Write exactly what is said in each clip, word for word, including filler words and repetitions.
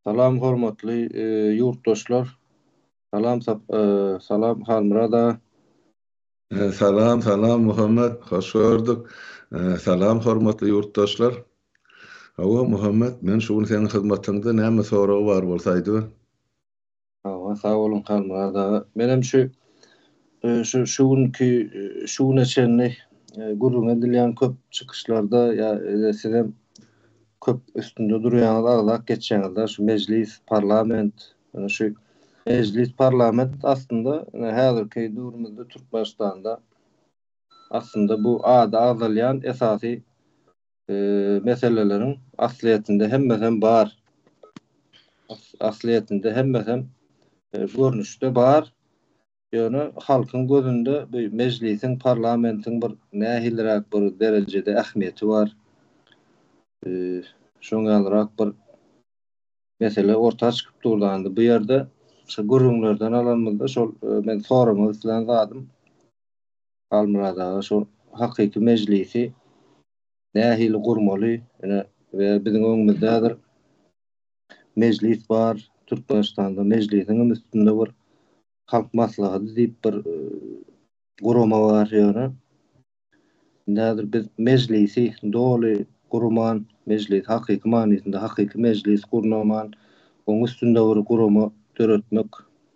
Salam hormatly e, yurtdoşlar. Salam sap- e, salam Halmurada. E, Salam, salam Muhammed, hoş gördük. E, Salam hormatly yurtdaşlar. Hawa Muhammed, men şuny senin hyzmatynda näme soragy bar bolsaýdy? Hawa sağ olun Halmurada. Menem şu e, şu şu günkü e, şu neçenli gurrun edilýän köp çykyşlarda ya e, sizem köp üstünde durýanlar aralak geçýänler şu meclis, parlament, ýa şu meclis, parlament aslında häzirki durumda Türkmenistanda aslında bu ada azalýan esasy e, meselelerin asliyetinde hem hem bar. As- asliyetinde hem hem e, görnüşde bar. Ýöne halkyň gözünde bu meclisin, parlamentin bir nähilrak bir derejede ähmiýeti bar. E, Şoňalyrak bir mesele ortağa çykyp durlandy. Bu ýerde şu gurrunlardan alanmylda şol e, men soramy bilen zadym. Almurada şol hakyky meclisi nähili gurmaly, ene we biziň öňümizde häzir meclis bar. Türkmenistanda meclisiň üstünde bir halk maslahaty diýip bir e, gurama bar ýöne. Näzir biz meclisi doly gurman, meclis hakyky manysynda hakyky meclis gurnaman, oň üstünde bir gurama töretmek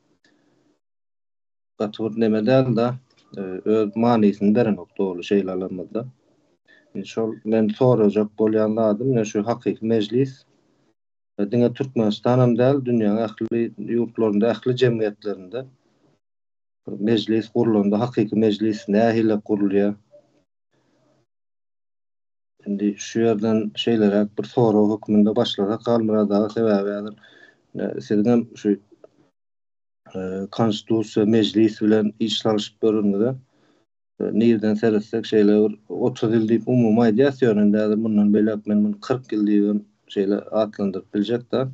gatyr neme däl da e, öz manysyny bermek doly şeýle alanmada. Şol men sorajak bolýan zadym ne şu hakyky meclis diňe Türkmenistan däl dünýäň ähli ýurtlarynda, ähli jemgyýetlerinde meclis gurulanda hakyky meclis nähile gurulýar. Indi şu ýerden şeýlerek bir soraw hökmünde başlasak Almurada sebäbi sizden şu e, konstitusiýa meclis bilen iş çalışyp görünmede nirden seretsek şeýle otuz ýyl diýip umumy aýdýas ýönünde mundan belek men bunu kırk ýyl diýip şeýle atlandyryp biljek da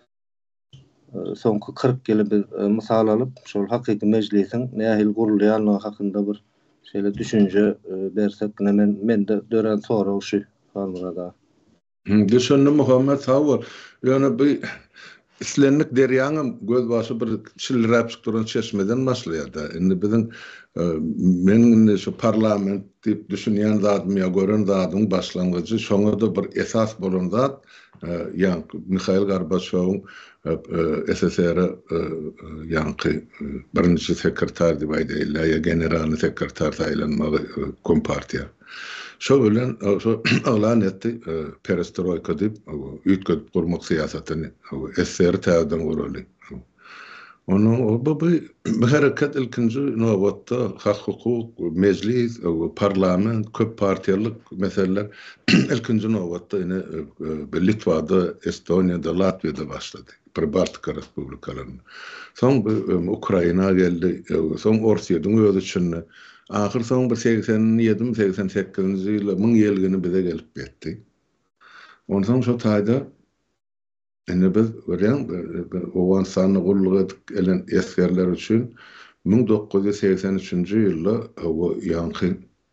soňky kırk ýyly biz mysal alyp şol hakyky meclisiň nähil gurulýanlygy hakynda bir şeýle düşünje bersek men men de dören soraw şu Almurada. Düşündim Muhammed sağol. Ýöne bu islenlik derýaňam göz başy bir çylrap çykdyran çeşmeden başlaýar. Indi biziň men şu parlament diýip düşünýän zadym ýa gören zadyň başlangyjy şoňa da bir esas bolan zat ýa Mikhail Gorbaçow S S R ýa birinji sekreter diýip aýdýarlar ýa generalny sekreter taýlanmagy kompartiýa. Şo bilen şo alan etdi perestroika diýip üýtgedip gurmak siýasatyny S S R täzeden guraly. Onu bu bu hareket ilkinci nowatda hak hukuk, meclis, parlament, köp partiýalyk meseleler ilkinci nowatda ine Litvada, Estoniýada, Latviýada başlady. Bir Baltika respublikalaryny. Soň Ukraina geldi, soň Orsiýadyň özü üçin ahir soň bir seksen ýedi seksen sekizinji ýyla müň ýelgini bize gelip getdi. Ondan şo taýda ene biz görýän owan sany guruluk edip elen eskerler üçin müň dokuz ýüz seksen üçinji ýylda o ýanky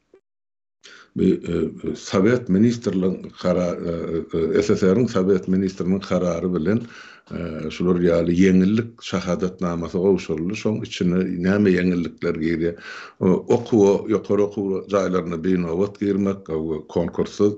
bir Sowet ministrligiň karary S S R-iň Sowet ministriniň karary bilen şular ýaly ýeňillik şahadatnamasy gowşuruldy. Şoň içine näme ýeňillikler girýär? Okuw, ýokary okuw jaýlaryna beýnawat girmek, konkurssuz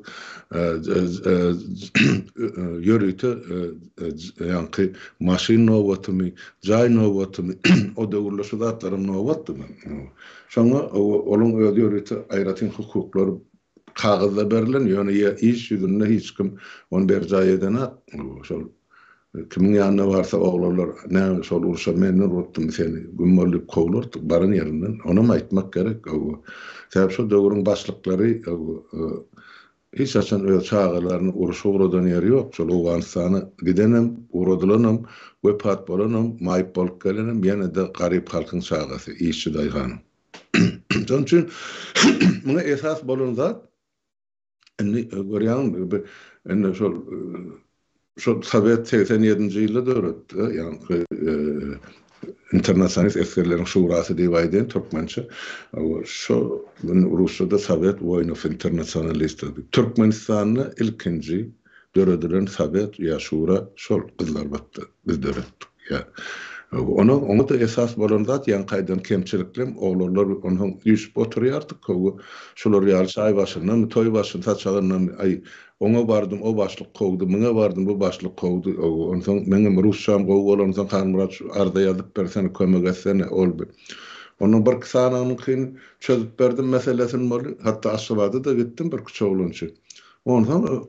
ýörüýte ýanky maşyn nowatymy, jaý nowatymy, o döwürleşi zatlaryň nowatymy. Şoňa olaň öz ýörüýte aýratyn hukuklary kagazda berilen, ýöne iş ýüzünde hiç kim onu ber jaý edenat. Şol kimin ýanyna barsa oglarlar näme şol urşa meni rutdum seni gümmerlip kowlurdy baryn ýerinden ona aýtmak gerek. Sebäp şo döwrüň başlyklary hiç açan öz çağalaryny urşa uğradan ýeri ýok. Şol Owganystany gidenem, uğradylanam, wepat bolanam, maýyp bolup gelenem, ýene de garyp halkyň çağasy, işçi daýgany. Şoň üçin muňa esas bolan zat indi görýän indi şol şu Sovet seksen ýedinji ýylda döretdi, ýani internasionalist eskerleriň şurasy diýip aýdýan türkmençe. Şo Russiýada Sovet Voynov Internationalist. Türkmenistanyň ilkinji döredilen sabet ya şura şol kızlar battı biz döretdik ya. Onu onu da esas bolan zat yan kaydan kemçiliklim oğullar onun düşüp oturuyardık kowu şolar ýaly çay başyndan toy başyny taçagyndan ay ona bardım o başlyk kowdy mene bardım bu başlyk kowdy ondan meňem russam gowy bolandan Kanmurat arda ýazyp bersen kömek etsene olby. Onun bir kısanyny kyn çözüp berdim meselesini bol hatta aşabada da gittim bir küçoğlunçy. Ondan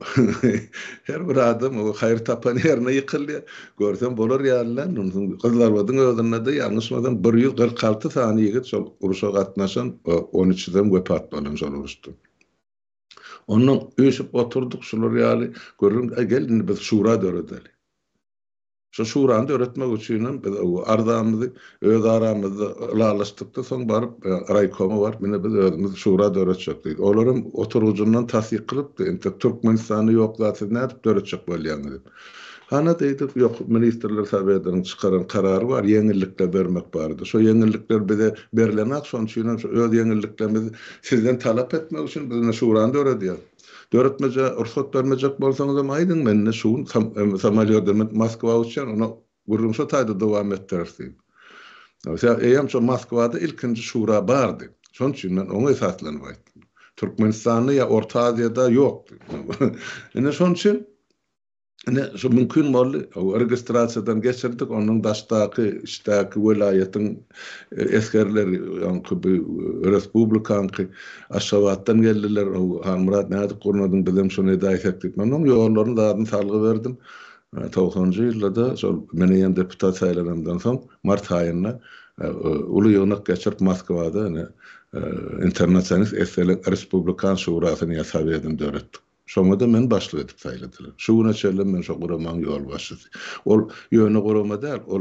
her bir adam o hayır tapan yerine yıkılıyor. Görsem bolar ýalylan. Ondan kızlar badyň özünde de ýalňyşmadan bir ýüz kırk alty sany ýigit şol uruşa gatnaşan on üçden wepat bolan şol uruşdy. Ondan öýüşip oturduk şolar ýaly görün gelin biz şura döredeli. Şo şurany öğretmek üçin biz ardamyzy öz aramyzda lalaşdykda soň baryp raýkoma bar. Mene biz özümiz şura döretjekdik. Olaryň oturucundan tasdik kılıp ente Türkmenistany ýok zaty nädip döretjek bolýany. Hana diýdik ýok ministrler sabediniň çykaran karary bar, ýeňillikler bermek bardy. Şo ýeňillikler bize berilen ak şoň üçin öz ýeňilliklerimizi sizden talap etmek üçin biz şurany döredýär. Döretmece, ruhsat vermeyecek bolsaňyz hem aýdyň menne şu samolyotdan Moskwa uçan onu gurrumşa taýda dowam etdirdi. Mesela eýem şu Moskwada ilkinji şura bardy. Şoň üçin men oňa esaslanyp aýtdym. Türkmenistany ýa Orta Aziýada ýokdy. Ene şoň üçin ene şu mümkin boldy. O registrasiýadan geçirdik onuň daşdaky işdäki welaýatyň eskerleri ýa-ni respublikanky aşawatdan geldiler. O Kanmurat näde gurnadyň bilen şonu daýat etdik. Men onuň ýollaryny dadyny salgy berdim. togsonjy ýylda şol meni ýa deputat saýlanandan soň mart aýyna uly ýognak geçirip Moskwada ene internasional eskerler respublikan şurasyny ýasap edip döretdik. Şoňa da men başlyk edip saýladylar. Şuňa çellem men şo guramaň ýol başlady. Ol ýöne gurama däl, ol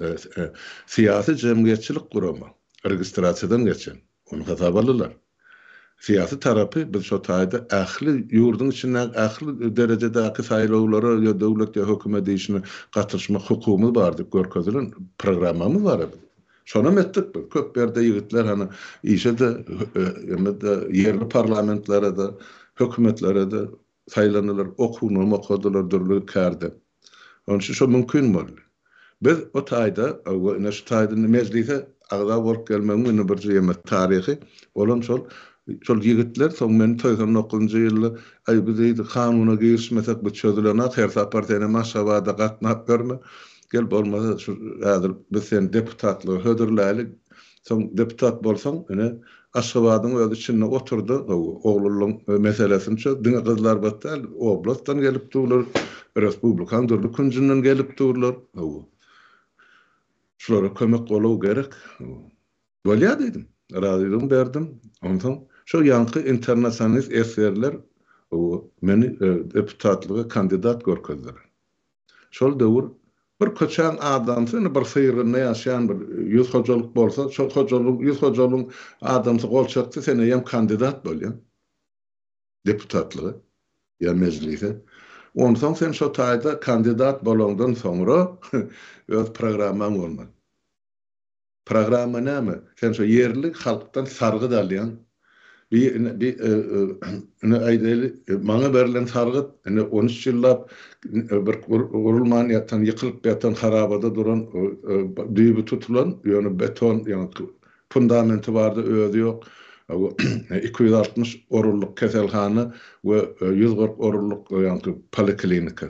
siýasy jemgyýetçilik gurama. Registrasiýadan geçen. Onu hatap aldylar. Siýasy tarapy biz şo taýda ähli ýurduň içinden ähli derejedäki saýlawlara ýa döwlet ýa hökümet işine gatnaşmak hukumy bar diýip görkezelen programmamy bar. Şonu metdik biz. Köp berde ýigitler hany işede ýa-da ýerli parlamentlara da hökümetlere de saýlanýar, okunumy okudylar, dürli kärde. Onun üçin şo mümkin boldy. Biz o taýda, o näşe taýda meclise agda bolup gelmegiň bir ýeme taryhy bolan şol şol ýigitler soň men toýsan dokuzunjy ýylda ay biz diýdi kanuny girişmesek bu çözülenat her partiýany maşawada gatnap görme. Gel bolmasa şu häzir biz sen deputatlygy hödürlälik soň deputat bolsaň ene Aşgabatyň öz içinde oturdu, oğlulyň meselesini çözdü. Diňe kızlar batdal, oblastdan gelip durlar, respublikan durly künjünden gelip durlar. Şolara kömek boluw gerek. Bolýa dedim. Razylygymy berdim. Ondan şo ýanky internasional eserler meni deputatlyga kandidat görkezdiler. Şol döwür bir köçän adam seni bir syýrynda ýaşaýan bir ýüz hojalyk bolsa, şol hojalyk ýüz hojalyk adamsy golçakdy seni hem kandidat bolýan. Deputatlygy ýa meclise. Ondan sen şo taýda kandidat bolandan soňra öz programmaň bolmaly. Programma näme? Sen şo ýerlik halkdan sargy dalýan. Bir bir ne aýdaly maňa berilen sargyt ene on üç ýyllap bir gurulman ýatan ýykylyp ýatan harabada duran düýbi tutulan ýöne beton ýa-ni fundamenti bardy, özü ýok. iki yüz altmış oruluk keselhana we yüz kırk oruluk ýa-ni poliklinika.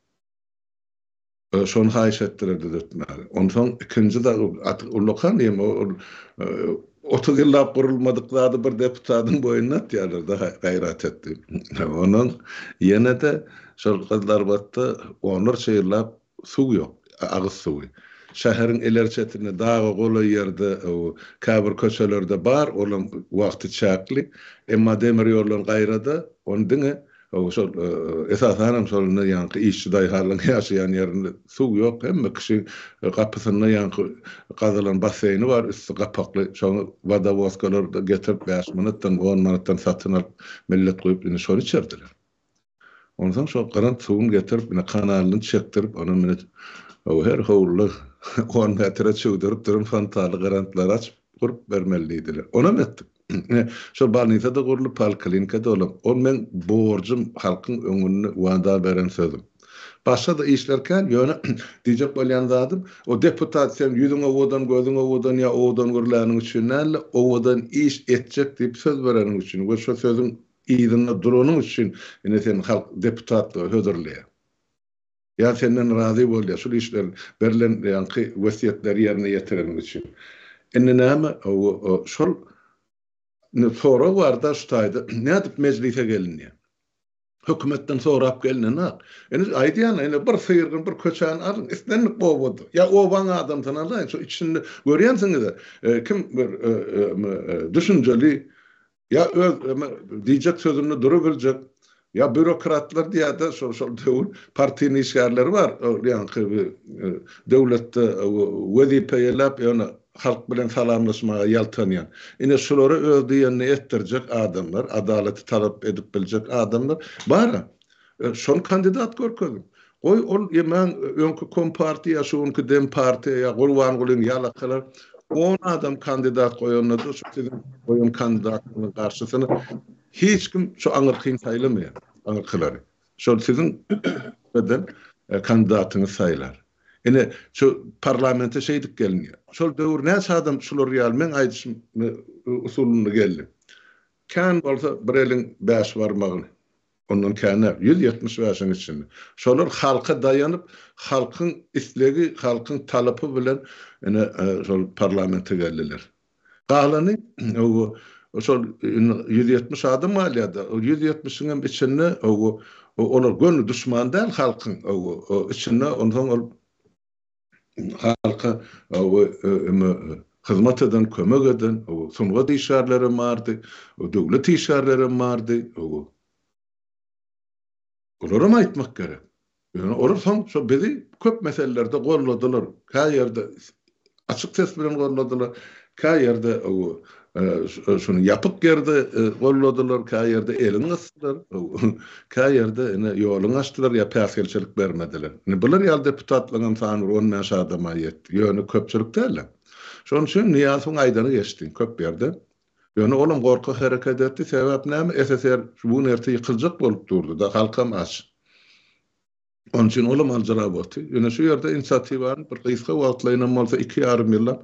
Şonu haýyş etdirdi dötmäli. Ondan ikinji da ulukan ýa otuz ýyllap gurulmadyklary bir deputatyň boýuna atýarlar da gaýrat etdi. Onun ýene de şol kızlar batda onlarça ýyllap suw ýok, agyz suwy. Şäheriň elerçetine dağı goly ýerde o käbir köçelerde bar, olan wagty çäkli, emma demir ýollar gaýrada, ondyň o şol esasanam şolna ýanky işçi daýharlyň ýaşaýan ýerinde suw ýok, hemme kişi gapysyna ýanky gazalan baseyni bar, üstü gapakly, şonu vodovozkalar da getirip beş manatdan on manatdan satyn alyp millet goýup ine şonu içerdiler. Ondan şol garant suwuny getirip ine kanalyny çekdirip onu mene o her howly on metre çöwdürip durum fantaly garantlar açyp gurup bermelidiler. Ona metdik. Şol balnita da gurulup palklinikada bolam. Ol men borjum halkyň öňünde wada beren sözüm. Başga da işlerken ýöne diýjek bolýan zadım, o deputat sen ýüzüňe owadan gözüňe owadan ya owadan görläniň üçin näle owadan iş etjek diýip söz bereniň üçin we şo sözüň ýygyna duranyň üçin ene sen halk deputat hödürleýär. Ya senden razy bolýar şu işler berilen ýanky wesiýetleri ýerine ýetireniň üçin. Enne näme o şol ne sonra warda ştaýdy. Nädip meclise gelinýär. Hökümetten sorap gelinen eni aýdýan ene bir syrgyn bir köçän alyn islenip boldy. Ya o baňa adam tanalay şu içinde görýänsiňiz kim bir düşünjeli ya öz diýjek sözüni durup biljek ya bürokratlar diýär şol şol döwür partiýany işgärleri bar. Ýani döwletde wezipe ýelap ýöne halk bilen salamlaşmaga ýaltanýan. Ine şolary öz diýenini etdirjek adamlar, adalaty talap edip biljek adamlar bar. Şol kandidat görkezim. Oy ol ýemen öňkü kompartiýa şoňky dem partiýa gurban gulyň ýalakalar on adam kandidat goýanlar şu sizin goýan kandidatynyň garşysyna hiç kim şu aňyrkyn saýlamýar. Aňyrkylary. Şol sizin beden kandidatyny saýlar. Ene şu parlamente şeydik gelinýär. Şol döwür näçe adam şular ýal men aýdyşym usulyny geldi. Kan bolsa bir elin beş barmagyny. Ondan kana yüz ýetmiş beşiň içinde. Şolar halka daýanyp, halkyň islegi, halkyň talapy bilen ene şol parlamente geldiler. Galany o şol yüz ýetmiş adam malýada. O yüz ýetmişiň içinde o olar gönlü düşman däl halkyň o içinde ondan ol halka o hyzmat eden, kömek eden, o sungat işgärleri bardy, o döwlet işgärleri bardy, o olara aýtmak gerek. Ýöne olar soň şo bizi köp meselelerde golladylar. Ka ýerde açyk ses bilen golladylar. Ka ýerde o şunu yapıp yerde golladylar, ka ýerde elini ısdylar. Ka ýerde ene ýoluny açdylar ya päsgelçilik bermediler. Ne bular ýal deputatlygyň sany on beş adama ýetdi. Ýöne köpçülik däl. Şoň üçin niýasyň aýdany geçdi köp ýerde. Ýöne olam gorky hereket etdi. Sebäp näme? S S R bu nerte ýykyljak bolup durdy da halkam aç. Onun üçin olam aljara boldy. Ýöne şu ýerde inisiatiwany bir gysga wagtlaýan bolsa iki ýarym ýyllap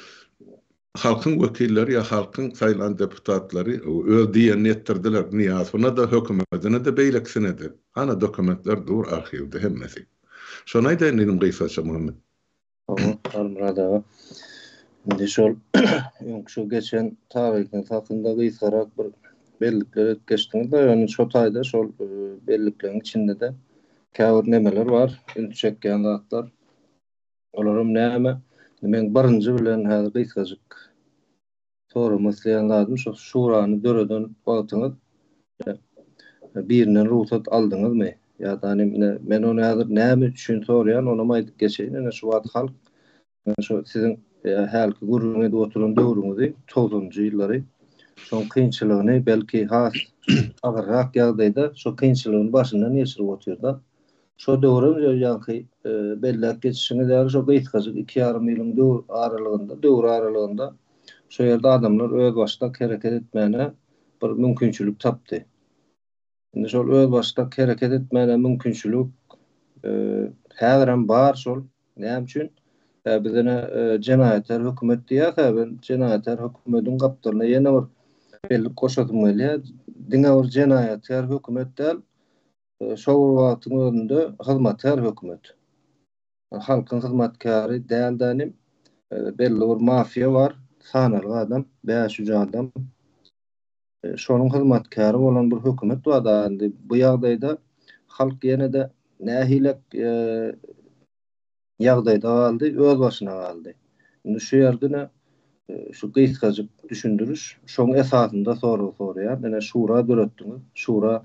halkyň wekilleri ya halkyň saýlan deputatlary öz diýenini etdirdiler. Niýasyna da hökümetine de beýleksine de. Ana dokumentler dur arhivde hemmesi. Şonaýda inem gysgaça Muhammed. Tamam, Almurada. Indi şol şu geçen tarihin hakynda gysgarak bir bellikler etkeşdiňiz de, ýöne şo taýda şol bellikleriň içinde de käwir nemeler bar, ünçekýän zatlar. Olaram näme? Men birinji bilen häzir gysgaçyk soramaslan lazım. Şu şurany döreden wagtyňyz birinden ruhsat aldyňyzmy? Ýa-da men onu häzir näme üçin soraýan, onu aýdyp geçeýin. Şu wagt halk şu sizin halky gurulmady oturan döwrüňizi toğuzunjy ýyllary şoň kynçylygyny belki has agyrak ýagdaýda şu kynçylygyny başyndan geçirip oturýar. Şo döwrüm ýa-da belläp geçişini däl şo gysgaçyk iki ýarym ýylyň döwür aralygynda, döwür aralygynda şo ýerde adamlar öz başda hereket etmäne bir mümkinçilik tapdy. Indi şol öz başda hereket etmäne mümkinçilik häzirem bar şol. Näme üçin? Bizene jenaýetler hökümet diýär, ben jenaýetler hökümetiň gapdalyna ýene bir belli koşatym gelýär. Diňe bir jenaýetler hökümet däl, şo wagtyň özünde hyzmatkar hökümet. Halkyň hyzmatkary däl-dänim belli bir mafiýa bar, sanaly adam, beş yüz adam. Şonuň hyzmatkary bolan bir hökümet bar da, bu ýagdaýda halk ýene de nähilek ýagdaýda galdy, öz başyna galdy. Indi şu ýerde şu gysgaçyk düşündürüş, şoň esasynda soraw soraýar. Ene şura döretdiňiz, şura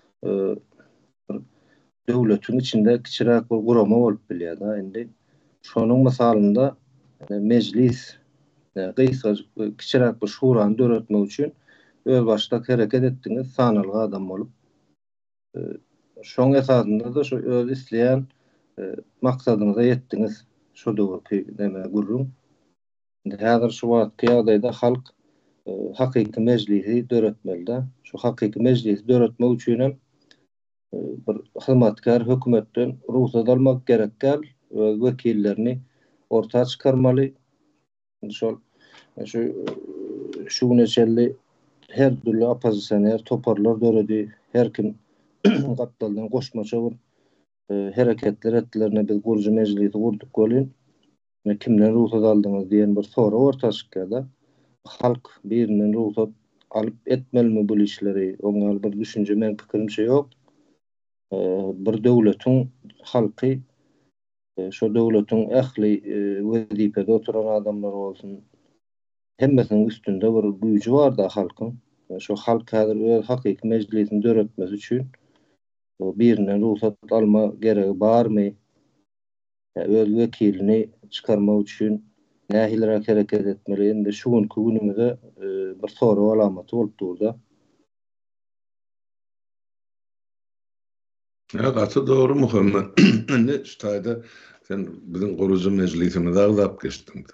döwletiň içinde kiçiräk bir gurama bolup bilýär da. Indi şonuň misalynda meclis gysgaçyk kiçiräk bir şurany döretmek üçin öz başda hereket etdiňiz sanaly adam bolup şoň esasynda da şu öz isleýän maksadyňyza ýetdiňiz. Şo döwürki näme gurrun. Häzir şu wagt ýagdaýda halk hakyky mejlisi döretmeli. Şu hakyky mejlisi döretmek üçin hem bir hyzmatkar hökümetden ruhsat almak gerekkel we wekillerini ortağa çykarmaly. Şol şu şu neçeli her türlü opozisyoner toparlar döredi, her kim gapdaldan goşmaça bir hereketler etdilerine biz gurucu mejlisi gurduk bolýan. Ve kimden ruhsat aldyňyz diýen bir soru ortağa çykýarda. Halk birinden ruhsat alyp etmelimi bu işleri? Oňa bir düşünje men pikirimçe ýok. Bir döwletiň halky şo döwletiň ähli wezipede oturan adamlar bolsun. Hemmesinin üstünde bir güýji bar da halkyň. Şo halk häzir öz hakyky mejlisini döretmesi üçin birinden ruhsat alma geregi barmy? Öz wekilini çykarmak üçin nähilere hereket etmeli? Endi şu günkü günümizde bir soru alamaty bolup durdy. Ja, gatı doğru Muhammed. Ne ştaýda sen bizim gurucu mejlisini dagdap geçdiň.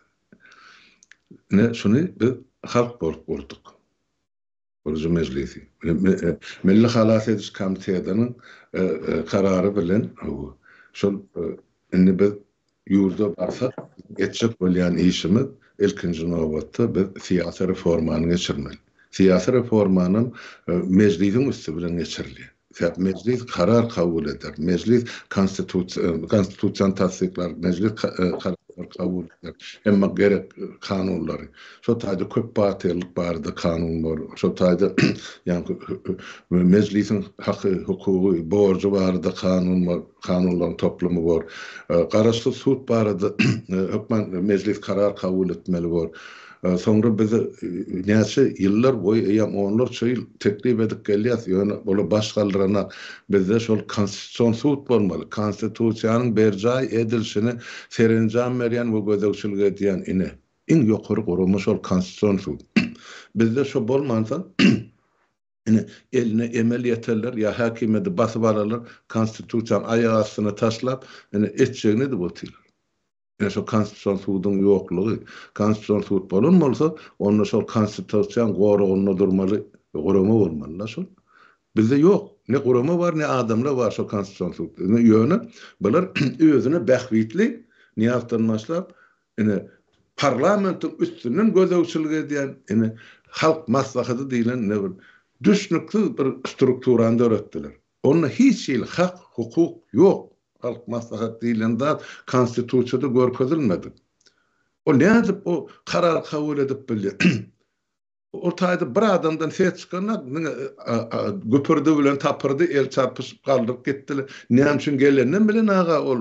Ne şunu biz halk bolup gurduk. Gurucu mejlisi. Milli halat ediş komitetining karary bilen şol indi biz ýurda barsak geçjek bolýan işimiz ilkinji nowbatda biz siýasy reformany geçirmeli. Siýasy reformanyň mejlisiň üstü bilen geçirilýär. Meclis karar kabul eder. Meclis konstitusiyon tasdikler, meclis karar kabul eder. Emma gerek kanunları. Şu taýda köp batyrlyk bardy kanunlar. Şu taýda yani meclisin hakkı, hukuky, borcu bardy kanunlar, kanunlaryň toplumy bar. Garaşly sud bardy hökmen meclis karar kabul etmeli bar. Sonra bize näçe ýyllar boýy ýa onlarça ýyl teklip edip gelýär. Ýöne ola başgaldyranak bizde şol konstitusiýon sud bolmaly. Konstitusiýanyň berjay edilşini serenjam berýän we gözegçilik edýän ine. Iň ýokary gurulma şol konstitusiýon sud. Bizde şo bolmansa ine eline emel ýeterler ýa hakimeti basyp alarlar, konstitusiýanyň ayağı astyna taşlap ine etjegini de botylar. Yani şu konstitusiyon suudun yokluğu, konstitusiyon suud bolunmalsa, onun şol konstitusiyon goruğunda durmalı, goruma olmalı. Şol. Bizde yok. Ne goruma var, ne adamla var şu konstitusiyon suud. Ne yönü, bular özüne behvitli, niyazdan başlap, yani parlamentin üstünden gözegçilik edýän, yani halk maslahaty diýilen ne bir düşnüklü bir strukturanda öğrettiler. Onun hiç ýyl hak, hukuk yok. Halk maslahat diýilen zat konstitusiýada görkezilmedi. O nädip o karar kabul edip bilýär. Ortaýda bir adamdan ses çykana göpürdi bilen tapyrdy, el çarpyşyp galdyryp gitdiler. Näme üçin gelenden bilen aga ol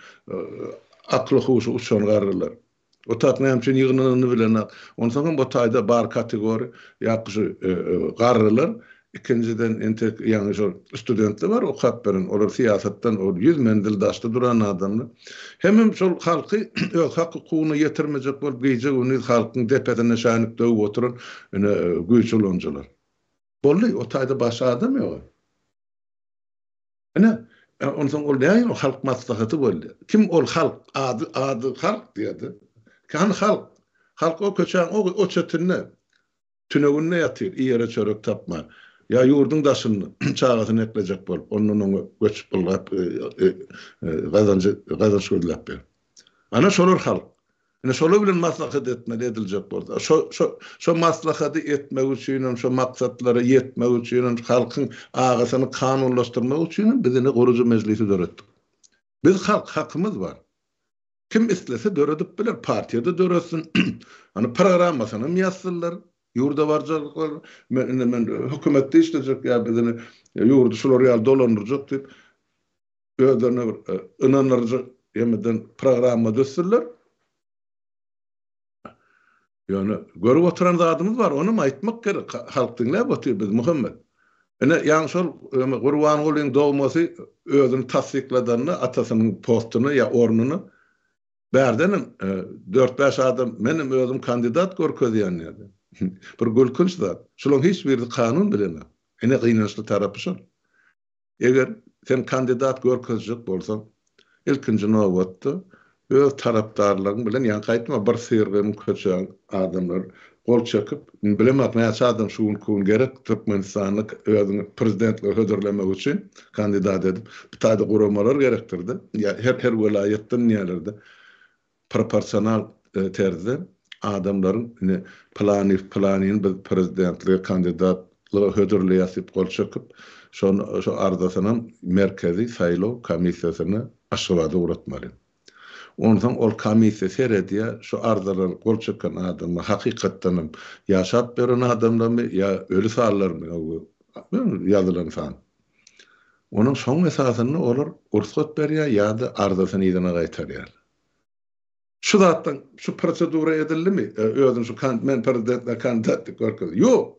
akly huşy uçan garrylar. O tat näme üçin ýygnanyny bilen ondan soň bu taýda bar kategori ýakşy garrylar. İkinciden ente yani şol studentler var o hatberin olar siýasatdan o yüz mendil daşda duran adamlar. Hemem şol halky öz hak hukugyny ýetirmejek bolup geyjek ony halkyň depetine şanyp döwüp oturan ene güýç ulanjalar. Bolly o taýda başga adam ýok. Ene ondan soň ol näme o halk maslahaty boldy. Kim ol halk ady ady halk diýdi. Kan halk halk o köçän o o çetinne tünegünne ýatyr, ýere çörek tapma. Ya yurdun daşını çağatını ekleyecek bol. Onun onu göçüp bulup gazancı gazanç gördülep ber. Ana şolur halk. Ene şolu bilen maslahat etmeli edilecek bolsa. Şo şo şo maslahaty etmek üçin, şo maksatlara yetmek üçin, halkyň agasyny kanunlaşdyrmak üçin bizini gurucu mejlisi döretdik. Biz halk hakymyz bar. Kim islese döredip biler, partiyada döretsin. Hani programmasyny ýazsynlar. Yurda varjak, men, men hükümette işleyecek ya bizini yurdu şular real dolandıracak deyip özlerine bir inanırcak yemeden programma düstürler. Yani görüp oturan da adımız var, onu mu aytmak gerek? Halk dinleyip oturuyor biz Muhammed. Yani yani şol Gurban Gulyň doğması özünü tasdikladığını, atasının postunu ya ornunu berdenim dört beş adam benim özüm kandidat görkezýän ýerde. Bir gülkünç zat. Şolong hiç bir kanun bilen. Ene gynançly tarapy şol. Eger sen kandidat görkezjek bolsaň, ilkinji nowbatda öz tarapdarlaryň bilen ýa gaýtma bir syrgyn köçän adamlar gol çekip bilemek näçe adam şuun kun gerek Türkmenistanlyk özüni prezidentliğe hödürlemek üçin kandidat edip bu taýda guramalar gerektirdi. Ya her her welaýetden ýerlerde proporsional e, terzde adamların ine plany planyň bir prezidentliğe kandidatlygy hödürleýäsip gol çekip şonu şu ardasynyň merkezi saýlaw komissiýasyny aşgabada uğratmaly. Ondan ol komissiýa serediýä şu ardalar gol çeken adamy hakykatdan ýaşap beren adamlarmy ýa ölü sallarmy ýazylan fan. Onun soň esasyny olar ursat berýär ýa-da ardasyny ýa-da gaýtarýar. Şu zatdan şu prosedura edildimi? Özüm şu kan men prezidentlik kandidatlyk görkezdi. Yok.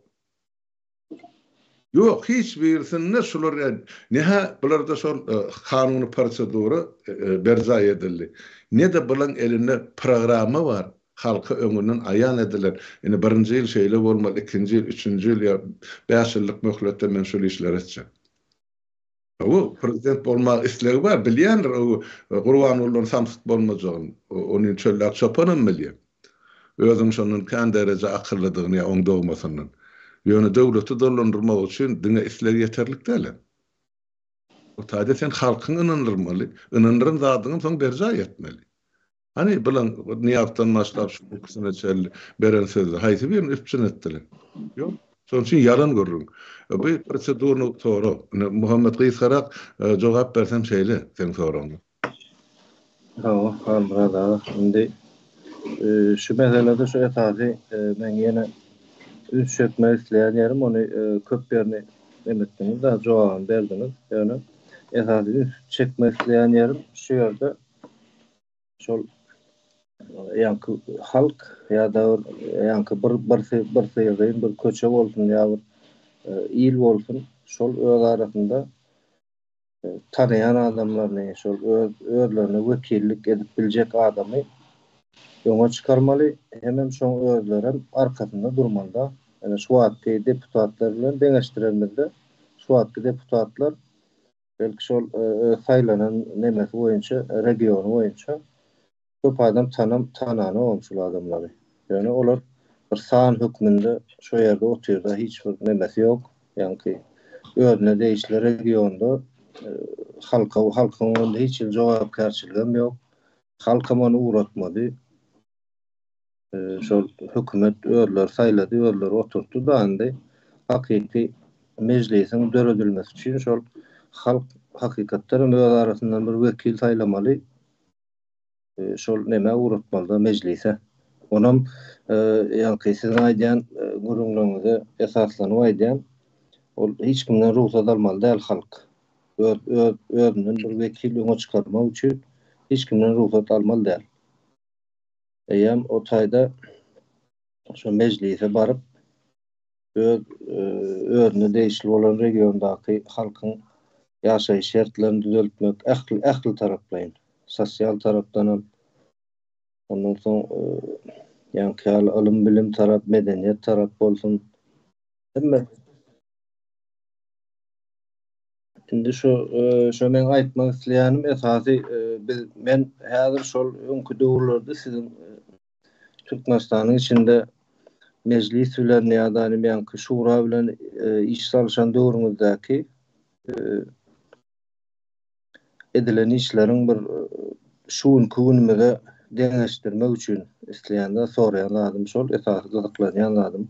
Yok, hiç birisinde şular neha bularda şol kanuny prosedura berza edildi. Ne de bulan elinde programı var. Halka öňünden aýan ediler. Ine birinji ýyl şeýle bolmaly, ikinji ýyl, üçünji ýyl ýa beş ýyllyk möhletde men şol işler etjek. O prezident bolmak islegi var, bilýändir o Gurban ulanyň samsyk bolmajagyny. Onu çöllek çapanam bilýär. Özüň şonun kan derece akyllydygyny ýa oňdagmasynyň. Ýöne döwleti dolandyrmak üçin diňe isler ýeterlik däl. O taýda sen halkyň ynandyrmaly, ynandyryn zadyny soň berja etmeli. Hani bilen niýapdan başlap şu kysana çelli beren sözü haýsy birini üpçün etdiler. Ýok, şoň üçin ýalan görürüm. Bu proseduryny tory. Muhammed Gysgarak jogap bersem şeýle sen soraňy. Ha, anladım. Indi şu meselede şu esasy men ýene üç çekmek isleyen yerim onu e, köp yerini emettiniz da cevabını verdiniz. Yani esasında üç çekmek isleyen yerim şu yerde şol yankı halk ya da yankı bir bir bir seyirdeyin bir köçe olsun ya bir e, il olsun şol öz arasında e, tanıyan adamlar ne şol öz, özlerine vekillik edip bilecek adamı yoňa çıkarmaly, hemen şoň özleriň arkasynda durmaly. Yani şu wagtky deputatlar bilen deňeşdirilmeli. Şu wagtky deputatlar belki şol saýlanan nemesi boýunça, regiony boýunça köp adam tanam tanany bolmuşul adamlary. Yani olar bir san hükmünde şu ýerde oturýar, hiç bir nemesi ýok. Yani özüne değişli regionda halka halkyň onda hiç jogapkärçiligi ýok. Halka onu uğratmady. Şol hökümet örler saýlady, örler oturtdy da indi hakyky meclisiň döredilmesi üçin şol halk hakykatdan öz arasyndan bir wekil saýlamaly. Şol neme uğratmaly meclise. Onam ýa-ni siz aýdýan gurulmaňyza esaslanyp aýdýan ol hiç kimden ruhsat almaly däl halk. Öz özünden bir wekil öňe çykarmak üçin hiç kimden ruhsat almaly däl. Eýem o taýda şu meclise barıp öz özüne değişli bolan regiondaky halkyň ýaşaýyş şertlerini düzeltmek ähli ähli tarapdan, sosial tarapdan, ondan soň ýa-ni alym bilim tarap, medeniýet tarap bolsun. Hemme indi şu şu men aýtmak isleýänim esasy biz men häzir şol öňkü döwürlerde sizin Türkmenistanyň içinde meclis bilen ýa-da ýa-ni şura bilen iş salşan döwrüňizdeki edilen işleriň bir şuun küwünmede deňeşdirmek üçin isleýände soraýan adam şol esasy gyzyklanýan adam.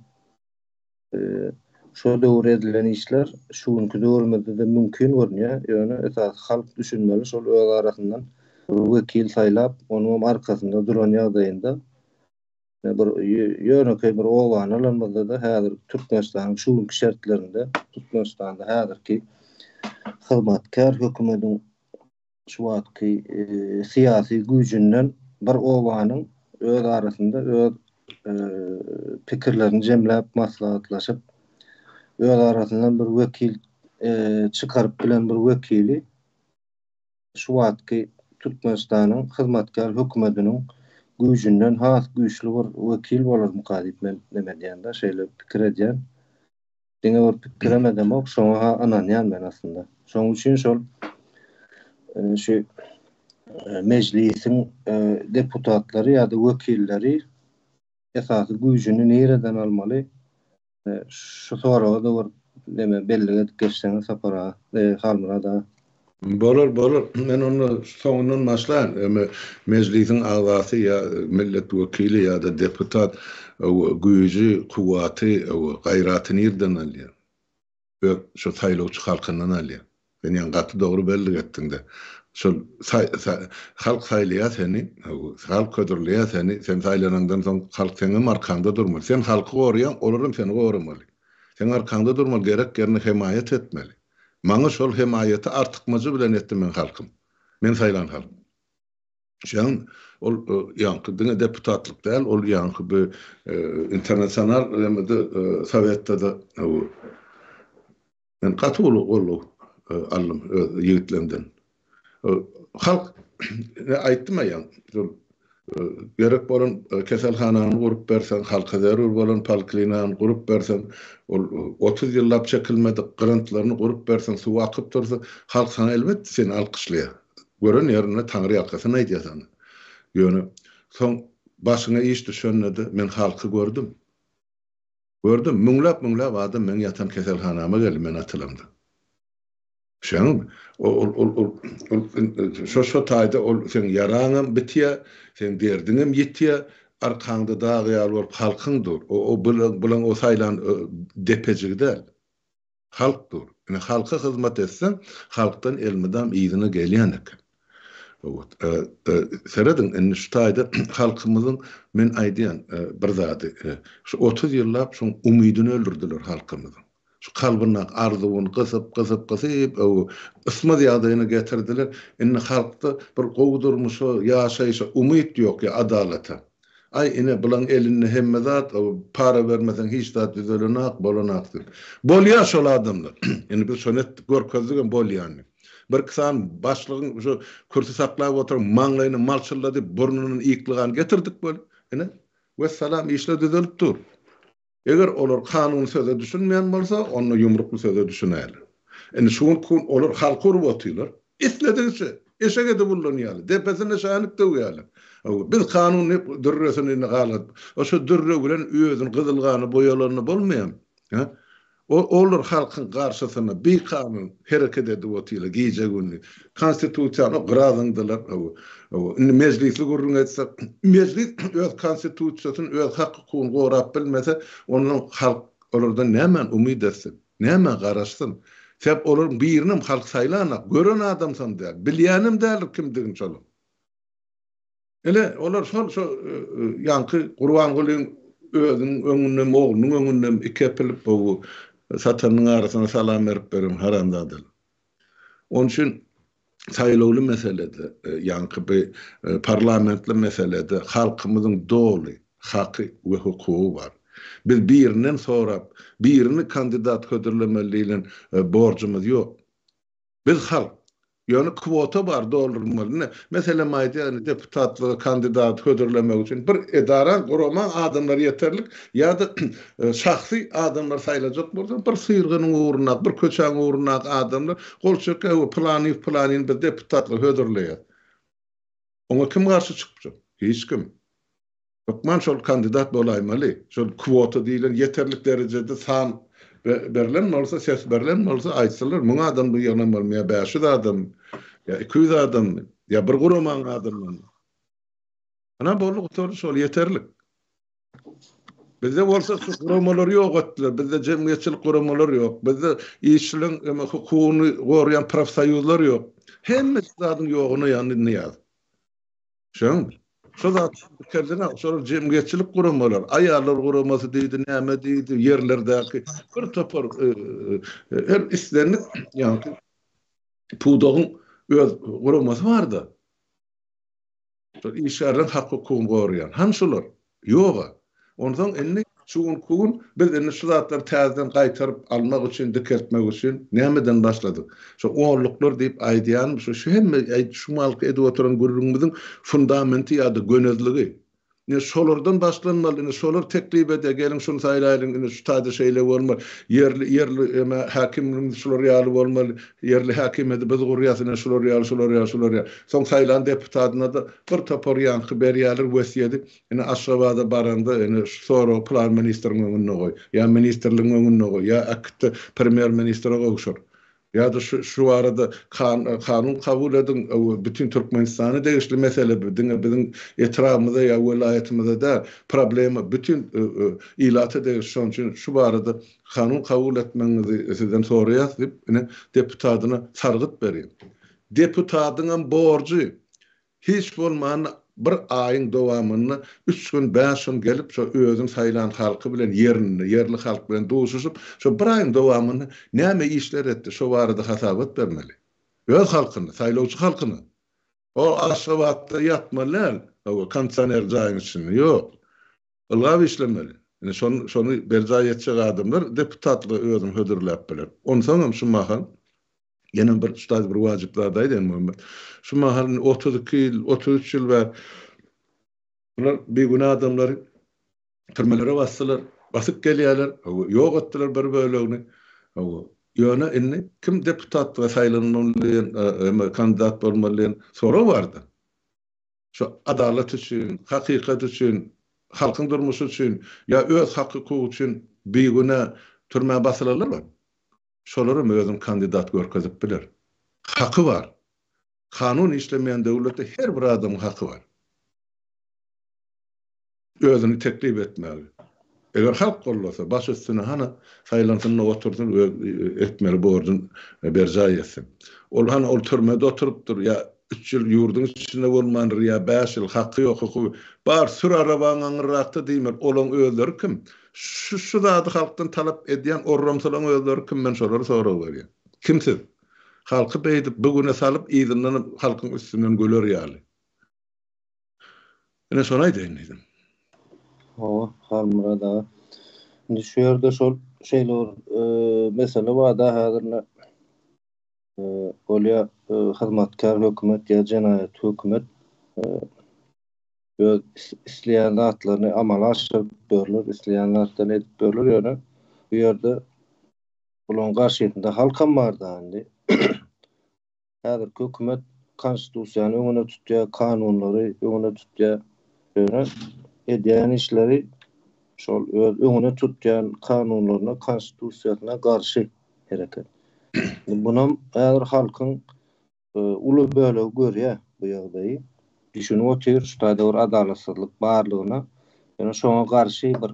Şu döwür edilen işler şuunky döwürmede de mümkin görünýär. Ýöne esas halk düşünmeli şol öz arasyndan wekil saýlap onuň arkasynda duran ýagdaýynda bir ýönekä bir owan alanmada da häzir Türkmenistanyň şuunky şertlerinde Türkmenistanda häzirki hyzmatkar hökümetiň şu wagtky syýasy güýjünden bir owanyň öz arasynda öz pikirlerini jemläp maslahatlaşyp öz arasyndan bir wekil çykaryp bilen bir wekili şu wagtky Türkmenistanyň hyzmatkar hökümetiniň güýjünden has güýçli bir wekil bolar mukadyp men neme diýende şeýle pikir edýän. Diňe bir pikir emedemek şoňa ananýan men aslında. Şoň üçin şol şu meclisiň deputatlary ýa-da wekilleri esasy güýjüni nereden almaly? Şu soraga da bir deme bellige geçseňiz sapara, halmyrada. Bolar bolar. Men onu soňundan başlaýan. Eme meclisin agzasy ya millet wekili ya da deputat güýji, kuwaty, gaýraty nerden alýar? Bök şu saýlawçy halkyndan alýar. Ben ýa gaty dogry belli etdiňde. Şol halk saýlaýar seni, halk ködürleýär seni, sen saýlanandan soň halk senin arkanda durmaly. Sen halky goraýan, olaram seni goramaly. Sen arkanda durmaly, gerek ýerine himayet etmeli. Maňa şol himayeti artykmajy bilen etdim men halkym. Men saýlan halk. Şeň ol ýanky diňe deputatlyk däl, ol ýanky bu internasional emede sowetde da men gatyly bollu allym ýigitlerden. Halk aýtdym aýan, gerek bolan keselhanany gurup bersen, halka zarur bolan poliklinany gurup bersen, ol otuz ýyllap çekilmedik grantlaryny gurup bersen, suw akyp dursa, halk sana elbet seni alkışlaýar. Gören ýerine taňry ýakasyny aýdýar. Ýöne soň başyna iş düşenlerde men halky gördüm. Gördüm, müňlap müňlap adam men ýatan keselhanama geldi, men atylandy. Şeň ol ol ol şo şo taýda ol sen yaraňam bitýär, sen derdiňem ýetýär, arkaňda dagy ýalyp halkyňdyr. O o bulan o saýlan depejigi däl. Halkdyr. Ine halka hyzmat etsen, halkdan elmedam ýygyny gelýänek. Evet. Seredin enne şu taýda halkymyzyň men aýdýan bir zady. Şu otuz ýyllap şu umydyny öldürdiler halkymyzyň. Şu kalbyna arzuwuny gysyp gysyp gysyp o ysma ýagdaýyna getirdiler. Enne halkda bir gowdurmuşy, ýaşaýşy umyt ýok ya adalata. Ay ine bulan elini hemme zat para vermesen hiç zat düzelenak bolanaktır. Bolýar şol adamlar. Yani biz şonet görkezdigen bolýany. Bir kısan başlığın şu kürsü saklap oturup maňlaýyny malçyllady, burnunyň iýikligini getirdik böyle. Ene we salam işle düzelip dur. Eger olar kanun söze düşünmeýän bolsa, onu yumrukly söze düşünäler. Ene şuň kun olar halk urup otylar. Isledigçe, eşege de bulunýar. Depesine şanyk döwýärler. Biz kanun dürresini galat. O şu dürre bilen özüň gyzylgany, boýalaryny bolmaýan. Ha? O olur halkın karşısına bir kanun hareket edip otylar gece günü. Konstitusiýany grazyndylar. O meclisli gurrun etse, meclis öz konstitusiýasyny, öz hak hukukyny gorap bilmese, onuň halk olardan nämen umyd etsin, nämen garaşsyn. Sebäp olar birinim halk saýlanak, gören adamsan däl, bilýänim däl kimdigin çalym. Ele olar şol şu ýanky Gurbangulyn özüň öňünden, oğlunyň öňünden ikepilip bu satanyň arasyna salam berip berim haramdadyl. Onun üçin saýlawly meselede, ýanky bir parlamentli meselede halkymyzyň doly, haky we hukuky bar. Biz birinden sorap, birini kandidat ködürlemeliyle borcumuz ýok. Biz halk ýöne kvota bar doldurmaly. Mesela maýdy deputatlyga kandidat ködürlemek üçin bir edara guraman adamlar ýeterlik ýa-da şahsy adamlar saýlajak bolsa bir syrgynyň uğruna, bir köçäň uğruna adamlar golçaka we plany planyň bir deputatlyk ködürleýär. Oňa kim garşy çykypjak? Hiç kim. Bakman şol kandidat bolaýmaly. Şol kvota diýilen ýeterlik derejede san berlen bolsa, ses berlen bolsa aýtsalar, muňa adam bu ýagnan bolmaýar, beş yüz adam, ya iki yüz adam, ya bir guraman adam. Ana boluk otur şol ýeterlik. Bizde bolsa guramalar ýok etdiler, bizde jemgyýetçilik guramalar ýok, bizde işçiliň hukukyny goraýan profsoýuzlar ýok. Hemme zadyň ýoguny ýanyny ýaz. Şoň Şo zat kendine sonra jemgyýetçilik guramalar, aýallar guramasy diýdi, näme diýdi, ýerlerdäki bir topar her islerini ýa-ni pudogyň öz guramasy bardy. Şo işärden hak hukukyny goraýan. Hanşular ýoga. Ondan enni şuň kun biz enni şu zatlar täzeden gaýtaryp almak üçin, dikertmek üçin nämeden başladyk? Şo oğurluklar diýip aýdýan, şu şu hemme şu malky edip oturan gurrumyzyň fundamenti ýa-da gönezligi. Ne solardan başlanmalı, ne solar teklip ede, gelin şunu saylayın, ne şu tadı şeyle olmalı, yerli, yerli, ema, hakiminin şular yalı olmalı, yerli hakimiyeti biz gurriyasına şular yalı, şular yalı, şular yalı. Son saylan deputatına da bir topor yankı beriyalir vesiyedi, yani Aşrabada baranda, yani sonra plan ministerinin önüne koy, ya ministerliğin önüne koy, ya akıttı premier ministere koyuşur. Ya da şu, şu arada kan, kanun kabul edin, bütün Türkmenistan'ı değişti mesele bu. Bizim etrafımızda ya vilayetimizde de problemi bütün ıı, ilatı değişti. Onun için şu arada kanun kabul etmenizi sizden soruyor. Yani deputatına sargıt vereyim. Deputatının borcu hiç olmayan bir ayın dowamını üç gün beş gün gelip şu özün sayılan halkı bilen yerini, yerli halk bilen duşuşup şu bir ayın dowamını näme işler etdi şu barada hasabat bermeli. Öz halkını, saylovçu halkını. O Aşgabatda yatmalar, o kansaner jaýyň içinde yok. Ilgap işlemeli. Yani şonu şonu berja etjek adamlar deputatly özüň hödürläp biler. Onsoň şu mahan ýene bir ustad bir wajyplardaýdy Muhammed. Şu mahalın otuz iki ýyl, otuz üç ýyl bäri bunlar beguna adamlar türmelere bassalar, basyp gelýärler, ýok etdiler bir bölegini. Ýöne inni kim deputat we saýlanmaly, kandidat bolmaly sora bardy. Şu adalet üçin, hakykat üçin, halkyň durmuşy üçin, ýa öz haky hukuky üçin beguna türmäge basylarlar. Şolary özüm kandidat görkezip biler. Haky var. Kanun işlemeyen döwletde her bir adamyň haky var. Özüni teklip etmeli. Eger halk gollasa, baş üstüne hana saýlansyna otursun etmeli borcun berjaýasy. Ol hana ol türmede oturupdyr, ya üç ýyl ýurdun içinde bolmandyr, ya beş ýyl haky ýok, hukuky bar sür arabaň aňyrakdy diýmer, olaň özleri kim? Şu şu zady halkdan talap edýän orramsalan özleri kim? Men şolary sorag berýär. Kimsiz? Halky beýdip bugüne salyp ýygynyň halkyň üstünden göler ýaly. Ene şonaý diýdim. O, Halmurad ağa. Şimdi şu yerde şol şeyler, e, mesela vada hazırla e, olya e, hizmetkar hökümet ya cenayet hökümet e, böyle isleyen atlarını amala aşırıp görülür, isleyen atlarını edip görülür yani. Bu yerde bunun karşıyetinde halkam vardı hani. Hazır hökümet konstitusiyanı önüne tutya, kanunları önüne tutya yani edýän işleri şol öňüne tutýan kanunlaryna, konstitusiýasyna garşy hereket. Bunam eger halkyň uly bölegi görýär bu ýagdaýy, düşünip otyr, şuda bir adalatsızlyk barlygyna, ýa-ni şoňa garşy bir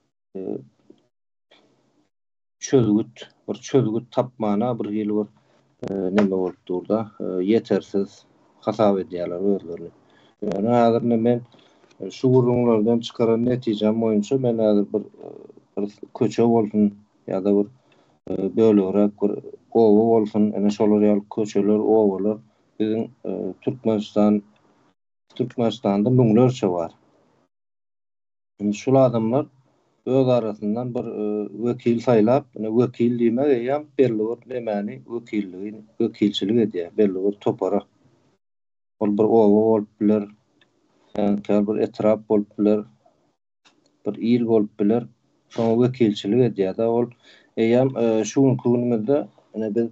çözgüt, bir çözgüt tapmana bir ýyl bir neme bolup durda, ýetersiz hasap edýärler özlerini. Ýa-ni hazır men şu gurulmalardan çıkaran netijem boyunça men hazır bir, bir köçe bolsun ya da bir bölegrak bir owa bolsun, ene şolar ýaly köçeler, owalar bizim e, Türkmenistan Türkmenistan'da müňlerçe bar. Şimdi şu adamlar öz arasından bir e, vekil saýlap, ene vekil diýmek ýa belli bir nemeni vekilliği, vekilçilik edýär, belli bir topara. Ol bir owa bolup biler. Yani bir etraf bolup biler, bir il bolup biler, şoňa wekilçilik edýär da ol eýam şu günümizde ene biz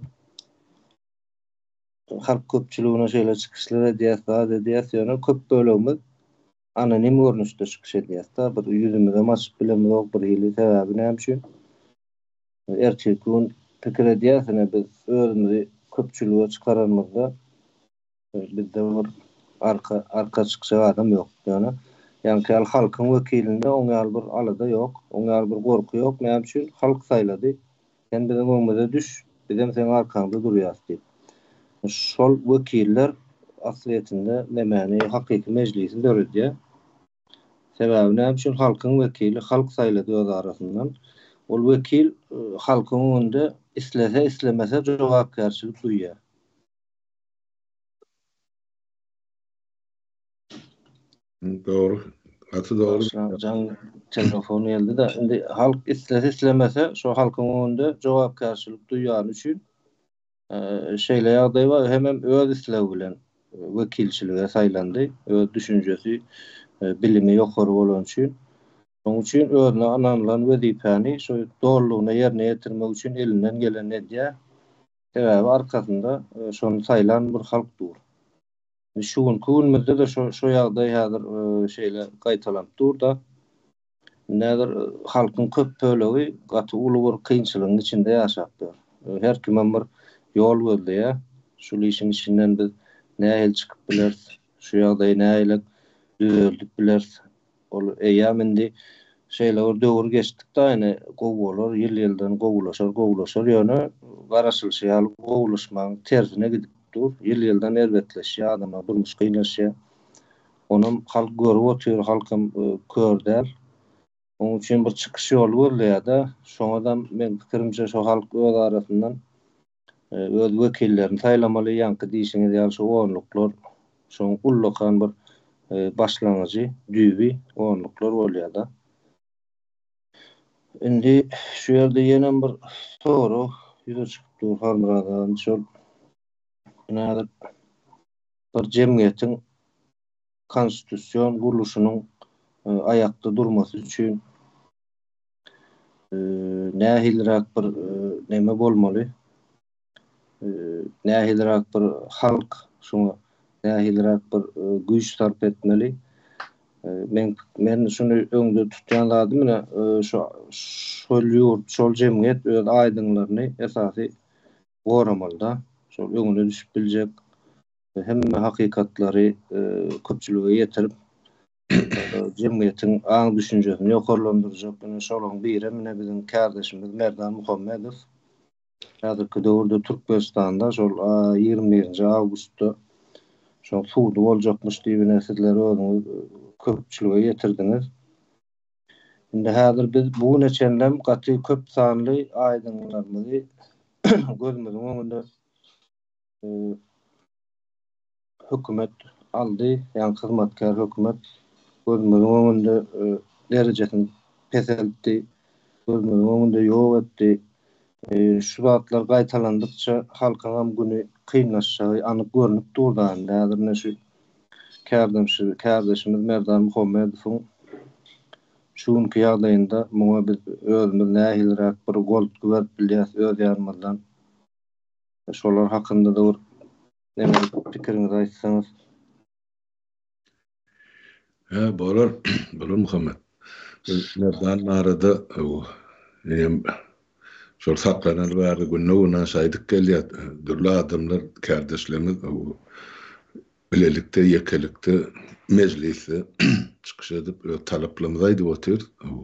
halk köpçüligine şeýle çykyşlar edýär, edýär, ýa-ni köp bölegimiz anonim görnüşde çykyş edýär da bir ýüzümize maçyp bilemizok bir hili sebäbi näme? Erkek gün pikir edýär, ene biz özümizi köpçülige çykaranmazda bizde bir arka arka çıkacak adam yok yani. Yani kel halkın vekilinde oňal bir alada yok, oňal bir gorku yok. Näme üçin halk saýlady. Sen bizim öňümüze düş, bizim sen arkaňda durýas diýip. Şol vekiller asliýetinde nemeni hakyky meclisi döredýär. Sebäbi näme üçin halkyň vekili halk saýlady öz arasyndan. Ol vekil halkyň öňünde islese islemese jogapkärçilik duýýar. Doğru. Atı doğru. Can telefonu geldi de şimdi halk islese islemese şu halkın önünde jogapkärçilik duýan üçin e, şeýle ýagdaý bar, hemem öz islew bilen wekilçilige saýlandy. Öz düşünjesi, bilimi ýokary bolan üçin onuň üçin özüne ananylan wezipäni şo dogrulygyna ýerine ýetirmek üçin elinden gelen edýär. Sebäbi arkasynda şonu saýlan bir halk dur. Şuň günümizde de şo şo ýagdaý häzir şeýle gaýtalanıp dur da näder halkyň köp bölegi gaty uly bir kynçylygyň içinde ýaşapdyr. Her kim bir ýol gözleýär. Şol işin içinden biz nähili çykyp bileriz. Şu ýagdaýy nähili düzeldik bileriz. Ol eýamindi şeýle döwür geçdik-de ýene gowular, ýyl-ýyldan gowulaşar, gowulaşar ýöne garaşylşy ýaly gowulaşmagyň tersine gidip dur. Ýyl-ýyldan elbetleşýär, adamlar durmuş gynlaşýar. Onam halk görüp otur, halkym kördäl. Onuň üçin bir çykyş ýoly görülýär-de. Şoňadan men pikirimçe şo halk öz arasyndan öz wekillerini saýlamaly, ýanky diýişiňiz ýaly şo oňluklar, şoň ullakan bir başlangyjy, düýbi oňluklar bolýar-da. Indi şu ýerde ýene bir soru ýüze çykypdy Harmuradan şol näder bir jemgyýetiň konstitusiýon guruluşynyň ayakta durmasy üçin nähilirak bir neme bolmaly? Nähilirak bir halk şoňa nähilirak bir güýç sarp etmeli. Men men şunu öňde tutýan zadym şo şol ýurt, şol jemgyýet öz aýdyňlaryny esasy goramaly-da. Şol öňüne düşüp biljek hemme hakykatlary köpçülige ýetirip jemgyýetiň aň düşünjesini ýokarlandyrjak. Şolaryň biri mine bizim kardeşimiz Merdan Muhammedow. Häzirki döwürde Türkmenistanda şol ýygrimi birinji awgustda şol suwdy boljakmyş diýip sizler özüňiz köpçülige ýetirdiňiz. Indi häzir biz bu neçendem gaty köp sanly aýdyňlarymyzy gözümiziň öňünde hökümet aldy, ýani hyzmatkar hökümet gözümiziň öňünde derejesini peseltdi, gözümiziň öňünde ýok etdi. Şu zatlar gaýtalandykça halkyň güni kynlaşýagy anyk görünip durdy. Häzir näşe kardeşimiz, kardeşimiz Merdan Muhammedowyň şuňky ýagdaýynda muňa biz özümiz nähilirak bir golt güberip bilýäs öz ýarymyzdan. Şolar hakynda da bir neme pikiriňizi aýtsaňyz. Ha, bolar, bolar Muhammed. Merdan arada o hem şol saklanan bäri günnäwine saýdyk gelýär. Dürli adamlar, kardeşlerimiz o bilelikde, yekelikde meclisi çykyş edip talaplarymyzy aýdyp otur.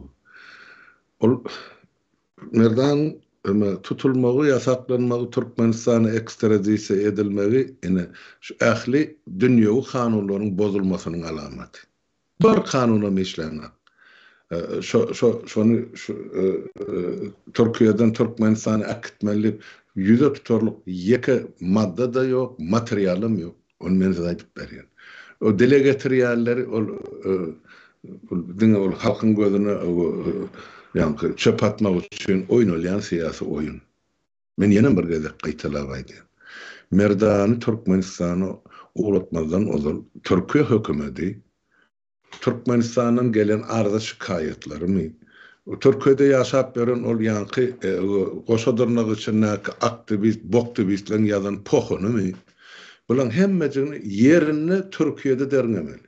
Ol Merdan ama tutulmagy ya saklanmagy Türkmenistana ekstradisiýa edilmegi ene şu ähli dünýäwi kanunlarynyň bozulmasynyň alamaty. Bir kanuna işlenmek. Şo şo şonu Türkiýeden Türkmenistan'a akıtmaly yüze tutarlyk ýeke madda da ýok, materialym ýok. Onu men aýdyp berýän. O dile getirýärler ol diňe ol halkyň gözüne ýa-ni çöp atmak üçin oýnalýan syýasy oýun. Men ýene bir geze gaýtalap aýdym. Merdany Türkmenistana uğratmadan ozal Türkiýe hökümeti Türkmenistan'dan gelen arda şikayetlerimi Türkiye'de yaşap beren ol yankı goşadırnak için aktivist, boktivistlerin yazan pohunu mi? Bulan hemmecini yerini Türkiye'de dernemeli.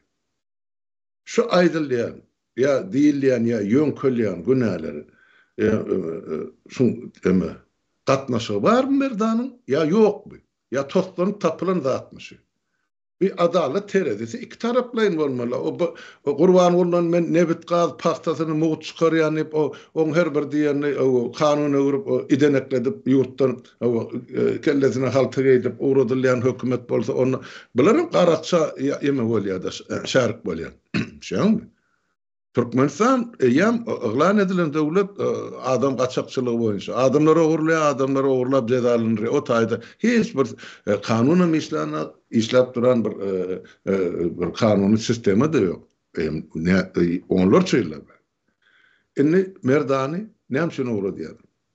Şu aydılyan, ya değilyan, ya yönkölyan günahları ya şun deme katnaşı var mı Merdan'ın? Ya yok mu? Ya tostlanıp tapılan zatmışı. Bir adalet terazisi iki taraflayın olmalı. O, o Kurban olan men nebit gaz pastasını muğut çıkarıyanıp o on her bir diyenini o kanunu vurup o idenekledip yurttan o kellesine haltı gidip uğradılayan hükümet bolsa onu bunların qaratça yeme bolýar da şark bolýar. Şoň Türkmenistan eýem ıglan edilen döwlet adam gaçakçylygy boýunça adamlara uğurlaýar, adamlara uğurlap cezalanýar. O taýda hiç bir kanuny işläne işläp duran bir bir kanuny sistemi de ýok. Onlar çyýlar. Indi Merdany näme şunu uğradyar?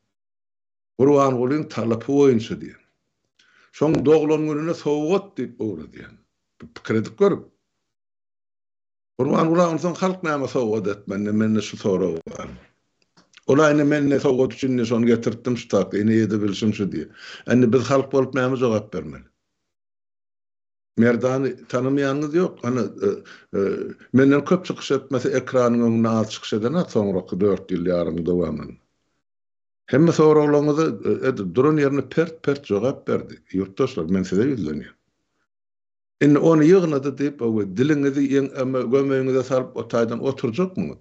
Kurban bolyň talapy boýunça diýen. Şoň doglan gününe sowgat diýip uğradyar. pikir edip görüp. Kurban ulan son halk näme sowgat etmende menne şu soraw bar. Olayny menne sowgat üçin şonu getirdim şutak, ene ede bilsin şu diye. Ende biz halk bolup näme jogap bermeli. Merdanı tanımayanınız yok. Hani e, e, menden köp çıkış etmesi ekranın önüne az çıkış edene sonra dört yıl yarım devamın. Hemme soralarınızı e, durun yerine pert pert jogap berdi. Yurttaşlar men size yüzleniyor. Indi onu yığnadı deyip o dilinizi gömeğinize sarıp o taydan oturacak mı?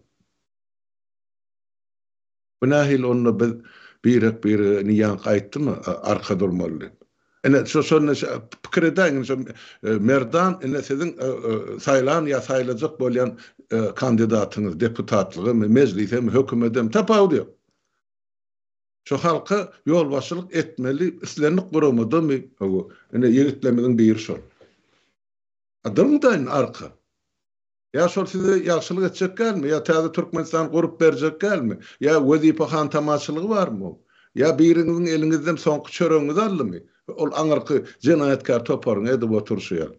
Bu nahil onu bir bir niyan kayıttı mı? Arka durmalı. Ene şu sonra pikir edin şu merdan ene sizin saylan ya sayılacak bolan kandidatınız deputatlığı mı meclise mi hökümete mi tapaw diyor. Şu halka yol başçılık etmeli islerini kuramadı mı? Ene yigitlemedin bir şol. Adamdan arka. Ya şol size yaxşılık etjek gelmi? Ya täze Türkmenistan gurup berjek gelmi? Ya wezipe han tamaşalygy barmy? Ya biriňiziň elinizden soňky çöreňizi aldymy? Ol aňarky jenayetkar toparyň edip oturşýar.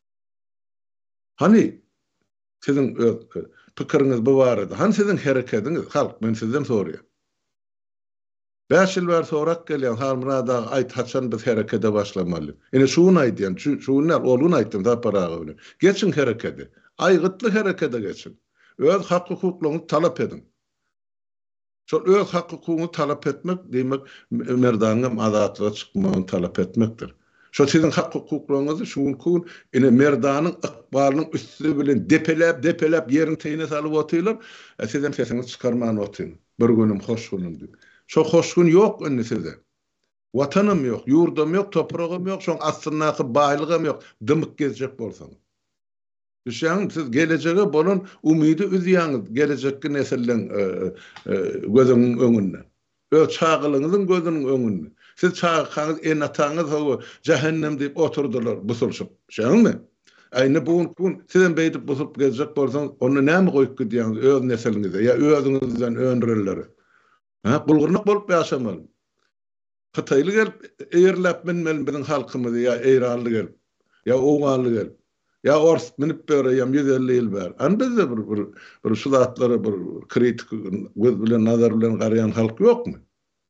Hani sizin pikiriňiz bu barada? Hani sizin hereketiňiz? Halk men sizden soraýar. beş ýyl bar sorak gelýän Harmurada aýt haçan biz herekete başlamaly. Ene şunu aýdýan, şunu oluny aýtdym da paraga. Geçin hereketi. Aýgytly herekete geçin. Öz hak hukuklaryny talap edin. Şol öz hak hukukyny talap etmek demek merdanym azatlyga çykmagyny talap etmekdir. Şol sizin hak hukuklaryňyzy şunkun ene merdanyň ykbalynyň üstüne bilen depelep depelep ýerini teýine salyp otylar, sizden sesiňizi çykarman otyn. Bir günüm hoş günüm diýip. Şo hoşgun yok enne size. Watanım yok, yurdum yok, toprağım yok, şoň aslyndaky baýlygym yok. Dymyk gezjek bolsaň. Düşäň siz geleceğe bolan umydy üzýäňiz, gelecekki nesilden gözüňiň öňünde. Öz çağlygyňyzyň gözüniň öňünde. Siz çağlygyňyz en ataňyz o cehennem diýip oturdylar busulşyp. Şeňmi? Aýna bugun kun sizden beýdip busup gezjek bolsaň, onu näme goýup gidýäňiz öz nesiliňize, ya özüňizden öňrelleri. Ha, bulgurnak bolup ýaşamaly. Hytaýly gelip eýerläp menmeli biziň halkymyzy ya eýranly gelip, ya oňanly gelip, ya ors minip berýär, yüz elli ýyl ber. An bizde bir bir bir şudatlary bir kritik göz bilen nazar bilen garayan halk ýokmy?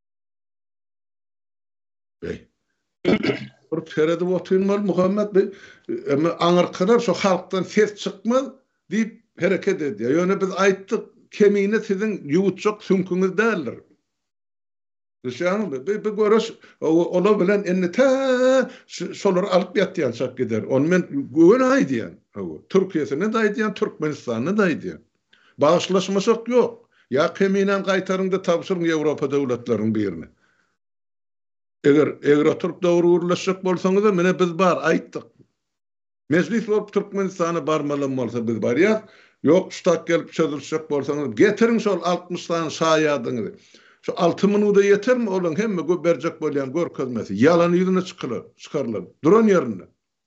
Bey. Bir ferede oturmaly Muhammed bey, ama aňarkalar şu halkdan ses çykmaz diýip hereket edýär. Ýöne biz aýtdyk, kemine sizin ýuwutjak sünküňiz däldir. Düşäňmi? Bir görüş ola bilen enne ta şolar alyp ýatýan çak gider. Onu men göwen aýdýan. Türkiýesine de aýdýan, Türkmenistanyna da aýdýan. Bagyşlaşmasak ýok. Ya keminen gaýtaryňda tapşyryň Ýewropa döwletleriniň birine. Eger eger oturup dowru urlaşjak bolsaňyz da mene biz bar aýtdyk. Meclis bolup Türkmenistana barmalan bolsa biz bar ýa. Yok ştat gelip çözülüşecek bolsaňyz getirin şol altmışdan şaýadyňyzy. Şu altı minuta yetermi olan hemme gö berjek bolýan görkezmesi. Yalan ýüzüne çykylar, çykarlar. Duran ýerinde.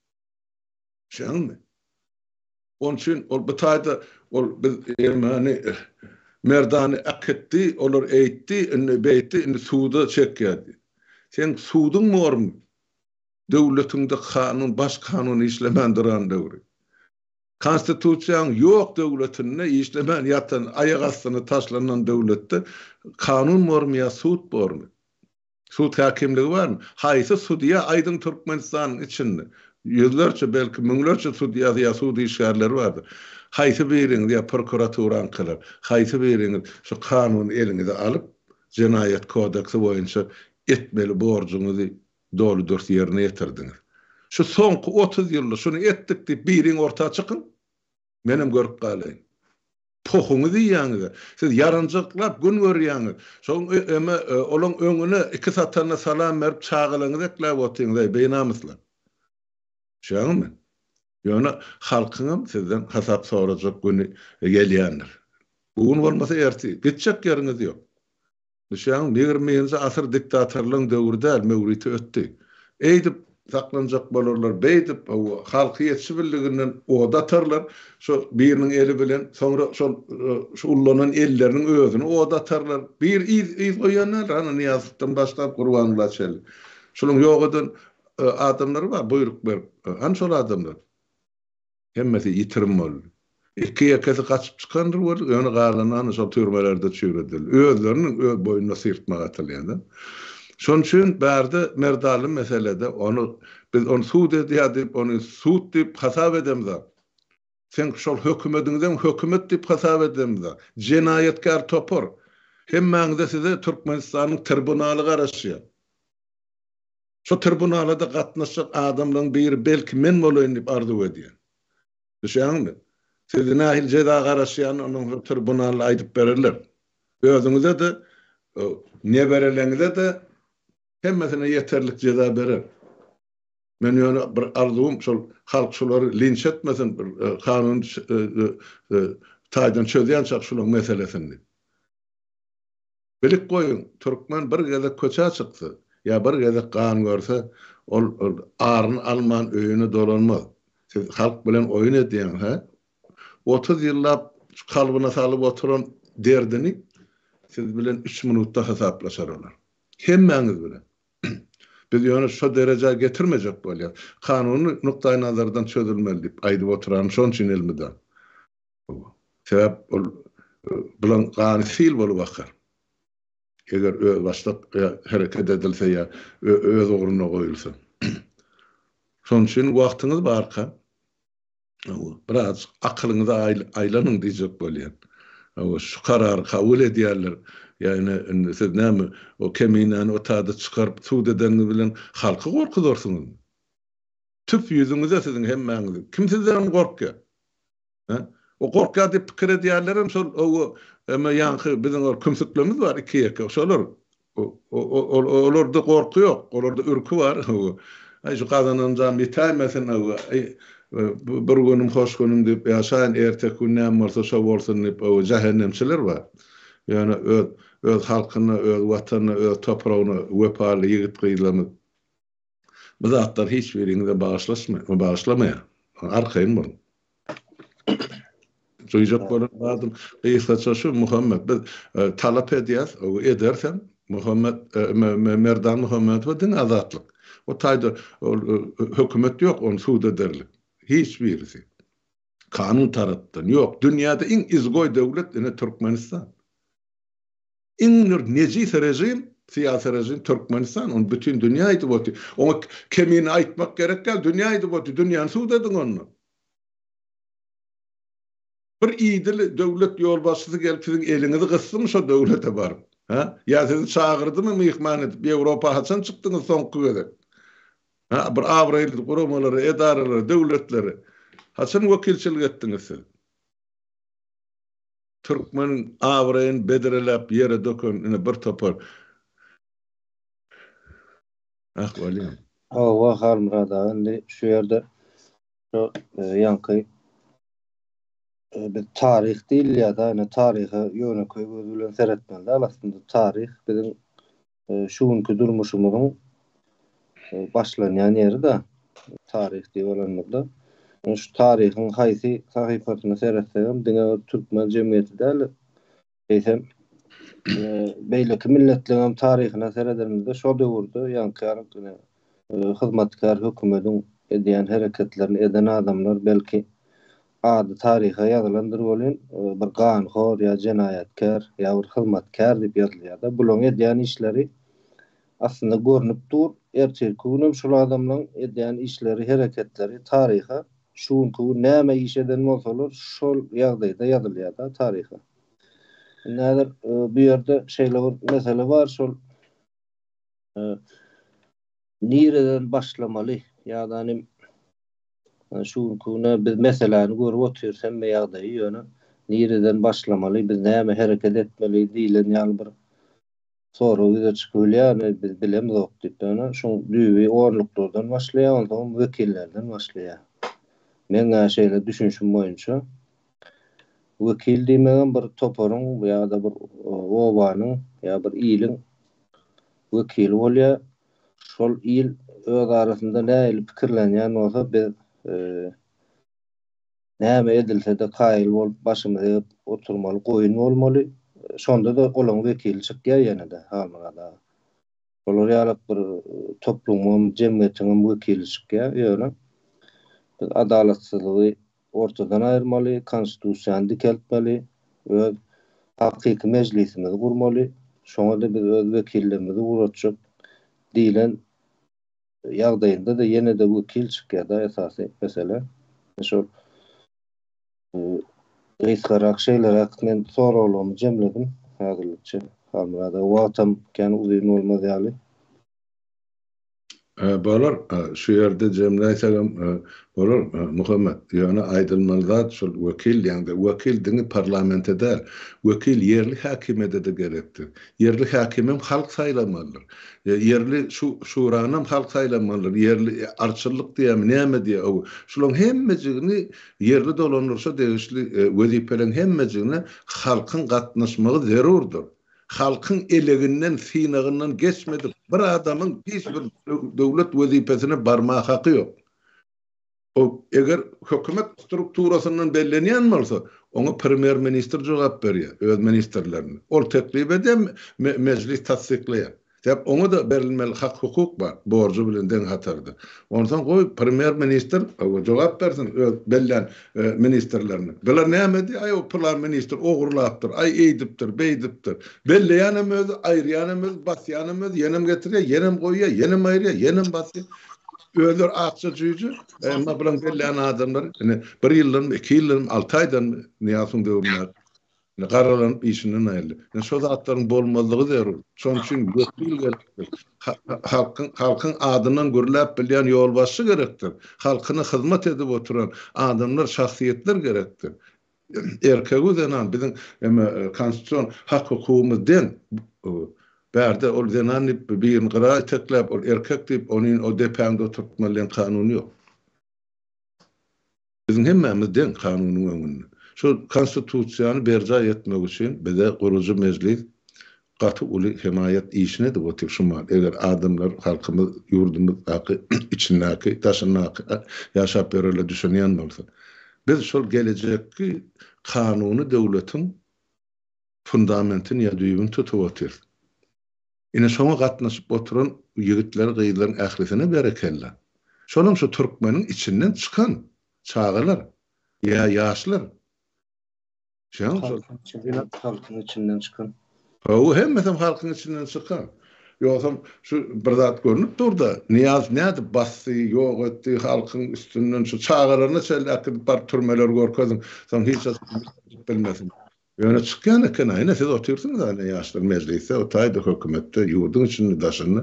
Şeňmi? Onun üçin ol bu taýda ol biz Ermeni merdany aketdi, olar eýtdi, indi beýtdi, indi suwda çekýärdi. Sen suwdyň mormy? Döwletiňde kanun, baş kanun işlemän duran döwri. Konstitusiýaň ýok döwletinde işlemän ýatan aýak astyna taşlanan döwletde kanun bormy ýa sud bormy? Sud hakimligi barmy? Haýsy sudiýa aýdyň Türkmenistanyň içinde ýüzlerçe belki müňlerçe sudiýa ýa sud işgärleri bardy. Haýsy biriň ýa prokuraturan kılar, haýsy biriň şu kanun eliňize alyp Jenaýat kodeksi boýunça etmeli borjuňyzy doludur ýerine ýetirdiňiz. Şu soňky otuz ýylda şunu etdik diýip biriň ortaga çykyn. Menem görüp galaýyn. Pohuňyzy ýaňyz. Siz yaranjaklap gün görýäňiz. Şoň eme olaň öňüne iki satana salam berip çağılyňyzy eklep otyňyz beýnamyslar. Şeňmi? Ýöne halkyňam sizden hasap sorajak güni gelýändir. Bugun bolmasa erti gitjek ýeriňiz ýok. Şeň ýigirminji asyr diktatorlygyň döwründe mewriti ötdi. Eýdip saklanacak bolurlar, beýdip o halky ýetişbildiginden oda atarlar. Şu biriniň eli bilen soňra şol şu ullanan elleriniň özüni oda atarlar. Bir iz iz goýanlar, ana Niýazowdan başlap Gurbanly çel. Şonuň ýogadan adamlar bar, buyruk berip. An şol adamlar. Hemmesi yitirim boldy. İki ýekesi gaçyp çykandyr boldy, ýöne garlanyny şol türmelerde çüýredil. Özleriniň öz boýuna syrtmak atylýar. Şoň üçin bärde merdaly meselede onu biz onu suud edýärdik, onu suud diýip hasap edemiz. Sen şol hökümetiňden hökümet diýip hasap edemiz. Jenayetkar topor. Hemmäňize size Türkmenistanyň tribunaly garaşýar. Şo tribunalda gatnaşyk adamlaryň biri belki men bolayyn diýip arzu edýär. Düşäňmi? Siz nahil ceza garaşýan onuň tribunaly aýdyp bererler. Özüňize de ne bereleňize de hemmesine yeterlik ceza berer. Men ýöne bir arzum şol halk şolary linç etmesin, bir kanun taýdan çözýän çak şol meselesini. Bilik goýun, türkmen bir gede köçe çykdy. Ya bir gede kan görse ol aryn alman öýüne dolanmaz. Siz halk bilen oýun edýän ha? otuz ýyllap kalbyna salyp oturan derdini siz bilen üç minutda hesaplaşar olar. Hemmäňiz bilen. Biz ýöne şo derejä getirmejek bolýar. Kanuny nukdaý nazardan çözülmeli diýip aýdyp oturan şoň üçin elmide. Sebäp ol bilen gany fil bolup bakar. Eger öz başlap hereket edilse ýa öz ogruny goýulsa. Şoň üçin wagtyňyz barka. Biraz aklyňyza aýlanyň diýjek bolýar. Şu karar kabul edýärler. Yani siz näme o keminany o taýda çykaryp suud edeni bilen halky gorkudursyňyz. Tüp ýüzüňize siziň hemmäňiz. Kim sizden gorkýar? Ha? O gorkýar diýip pikir edýärlerim şol o emma ýanky biziň o kümsüklemiz bar iki ýeke. Şolar olarda gorky ýok, olarda ürkü bar. Ay şu gazananjam ýetmesin o bir günüm hoş günüm diýip ýaşaýan ertek günnäm bolsa şo bolsun diýip o cehennemçiler bar. Yani öz öz halkyny, öz watanyny, öz topragyny wepaly ýigit gyýlamy. Bu zatlar hiç biriňize bağışlaşma, bağışlamaýar. Arkaýyn bol. Joýjak bolan adam, eýsa şu Muhammed biz talap edýäs, o edersen Muhammed Merdan Muhammed we din azatlyk. O taýda hökümet ýok, onu suud ederler. Hiç birisi. Kanun taratdan ýok. Dünýäde iň izgoý döwlet ine Türkmenistan. İndir nejis rejim, siyasi rejim Türkmenistan, on bütün dünya aýdyp otur. Onu kemini aýtmak gerek gal, dünya aýdyp otur, dünýäni suud edin onu. Bir iýdil döwlet ýolbaşçysy gelip siziň eliňizi gysdymy şo döwlete bar. Ha? Ya sizi çağırdymy myhman edip Ýewropa haçan çykdyňyz soňky gede? Ha, bir awraýly guramalary, edaralary, döwletleri haçan wekilçilik etdiňiz siz? Türkmen awraýyn bedirelep ýere dökün ine bir topar. Ahwaly. Hawa halmrada indi şu ýerde şu ýanky bir tarih diýil ýa-da ine tariha ýöne koýup bilen seretmeli. Aslında tarih biziň şuňky durmuşymyzyň başlanýan ýeri de tarih diýip bolanmykda. Şu tarihin haýsy sahypatyna seretsem, diňe Türkmen jemgyýeti däl. Eýsem, beýleki milletleriň taryhyna seredimizde şo döwürde ýanky hyzmatkar hökümetiň edýän hereketlerini eden adamlar belki ady taryha ýazylandyr bolýan, bir ganhor ýa jenayetkar ýa bir hyzmatkar diýip ýazylýar da. Bular edýän işleri aslında görnüp dur, erçelki günüm şol adamlaryň edýän işleri, hereketleri taryha şuňky näme iş eden bolsalar şol ýagdaýda ýazylýar da taryha. Näder bu ýerde şeýle bir mesele bar, şol nireden başlamaly ýa-da nim şuňky biz meseleni görüp otursam we ýagdaýy ýöne nireden başlamaly, biz näme hereket etmeli diýilen ýaly bir soru ýüze çykylýar, biz bilemiz ok diýip ýöne şu düýbi orluklardan başlaýar, ondan wekillerden başlaýar. Men şeýle düşünşüm boýunça wekil diýmegen bir toparyň ýa-da bir obanyň ýa bir ýylyň wekili bolýar. Şol ýyl öz arasynda näme pikirlenýän bolsa biz näme edilse de kaýyl bolup başymyza oturmaly, goýun bolmaly. Şonda da olan wekili çykýar ýene de hamada. Olar ýalyp bir toplumyň, jemgyýetiň wekili çykýar ýöne. Adalatsyzlygy ortadan ayırmaly, konstitusiýany dikeltmeli, öz hakyky mejlisimizi gurmaly. Şoňa da biz öz wekillerimizi guratjak diýilen ýagdaýynda da ýene de wekil çykýar esasy mesele. Şol Reýskarak şeýler hakda men soraglarymy jemledim häzirlikçe. Hamada wagtam kän uzun bolmaz ýaly. Bolar şu ýerde jemläýsegem bolar Muhammed ýöne aýdylmalyzat şol wekil ýa-da wekil diňi parlamente däl, wekil ýerli häkimede de gerekdir. Ýerli häkimem halk saýlamalydyr. Ýerli şu şuranam halk saýlamalydyr. Ýerli arçylyk diýem näme diýe. Şolaryň hemmejigini ýerli dolanyrsa degişli wezipelerin hemmejigine halkyň gatnaşmagy zerurdur. Halkın eleginden, sinagynyň geçmedi. Bir adamın hiç bir döwlet wezipesine barma haky yok. O eger hökümet strukturasynyň bellenýän bolsa, oňa premier minister jogap berýär, öz ministerlerini. Ol teklip edem, mejlis tasdikleýär. Dep oňa da berilmeli hak hukuk bar, borcu bilen deň hatardy. Ondan goý premier minister jogap bersin öz bellen ministerlerini. Bular näme di? Ay o plan minister ogurlapdyr, ay eýdipdir, beýdipdir. Belleýänem öz, aýrýanem öz, basýanem öz, ýenem getirýär, ýenem goýýar, ýenem aýrýar, ýenem basýar. Öler akça jüýjü, emma bilen bellen adamlar, bir ýyldan, iki ýyldan, alty aýdan niýasyň döwürler. Ne garalan işinden aýrly. Ne şo zatlaryň bolmalygy zerur. Şoň üçin gökdil gerekdir. Halkyň halkyň adynyň gürläp bilýän ýolbaşçy gerekdir. Halkyna hyzmat edip oturan adamlar, şahsiýetler gerekdir. Erkegi denan biziň konstitusiýon hak hukumymyzdan bärde ol denan bir gyra teklep ol erkek diýip onuň o depäňde oturtmaly kanuny ýok. Biziň hemmemizden kanunyň öňünde. Şu konstitusiýany berja etmek üçin bize gurucu mejlis gaty uly himayet işine de otyp şumal. Eger adamlar halkymyz, ýurdumyz haky içindäki, taşyndaky ýaşap berele düşünýän bolsa, biz şol gelecekki kanuny döwletiň fundamentini ýa düýbüni tutup otyr. Ine şoňa gatnaşyp oturan ýigitler, gyýlaryň ählisine berekella. Şonuň şu türkmeniň içinden çykan çağalar ýa ýaşlar halkyň içinden çykan. O hemmesem halkyň içinden çykan. Ýoksam şu bir zat görünüp durda. Niýaz näde bassy, ýok etdi halkyň üstünden şu çağalaryny çelläkip bar türmeler görkezim. Sen hiç bilmesin. Ýöne çykýan eken aýna siz oturýarsyňyz aýna ýaşlar mejlisde, o taýda hökümetde ýurdun içinde daşyny.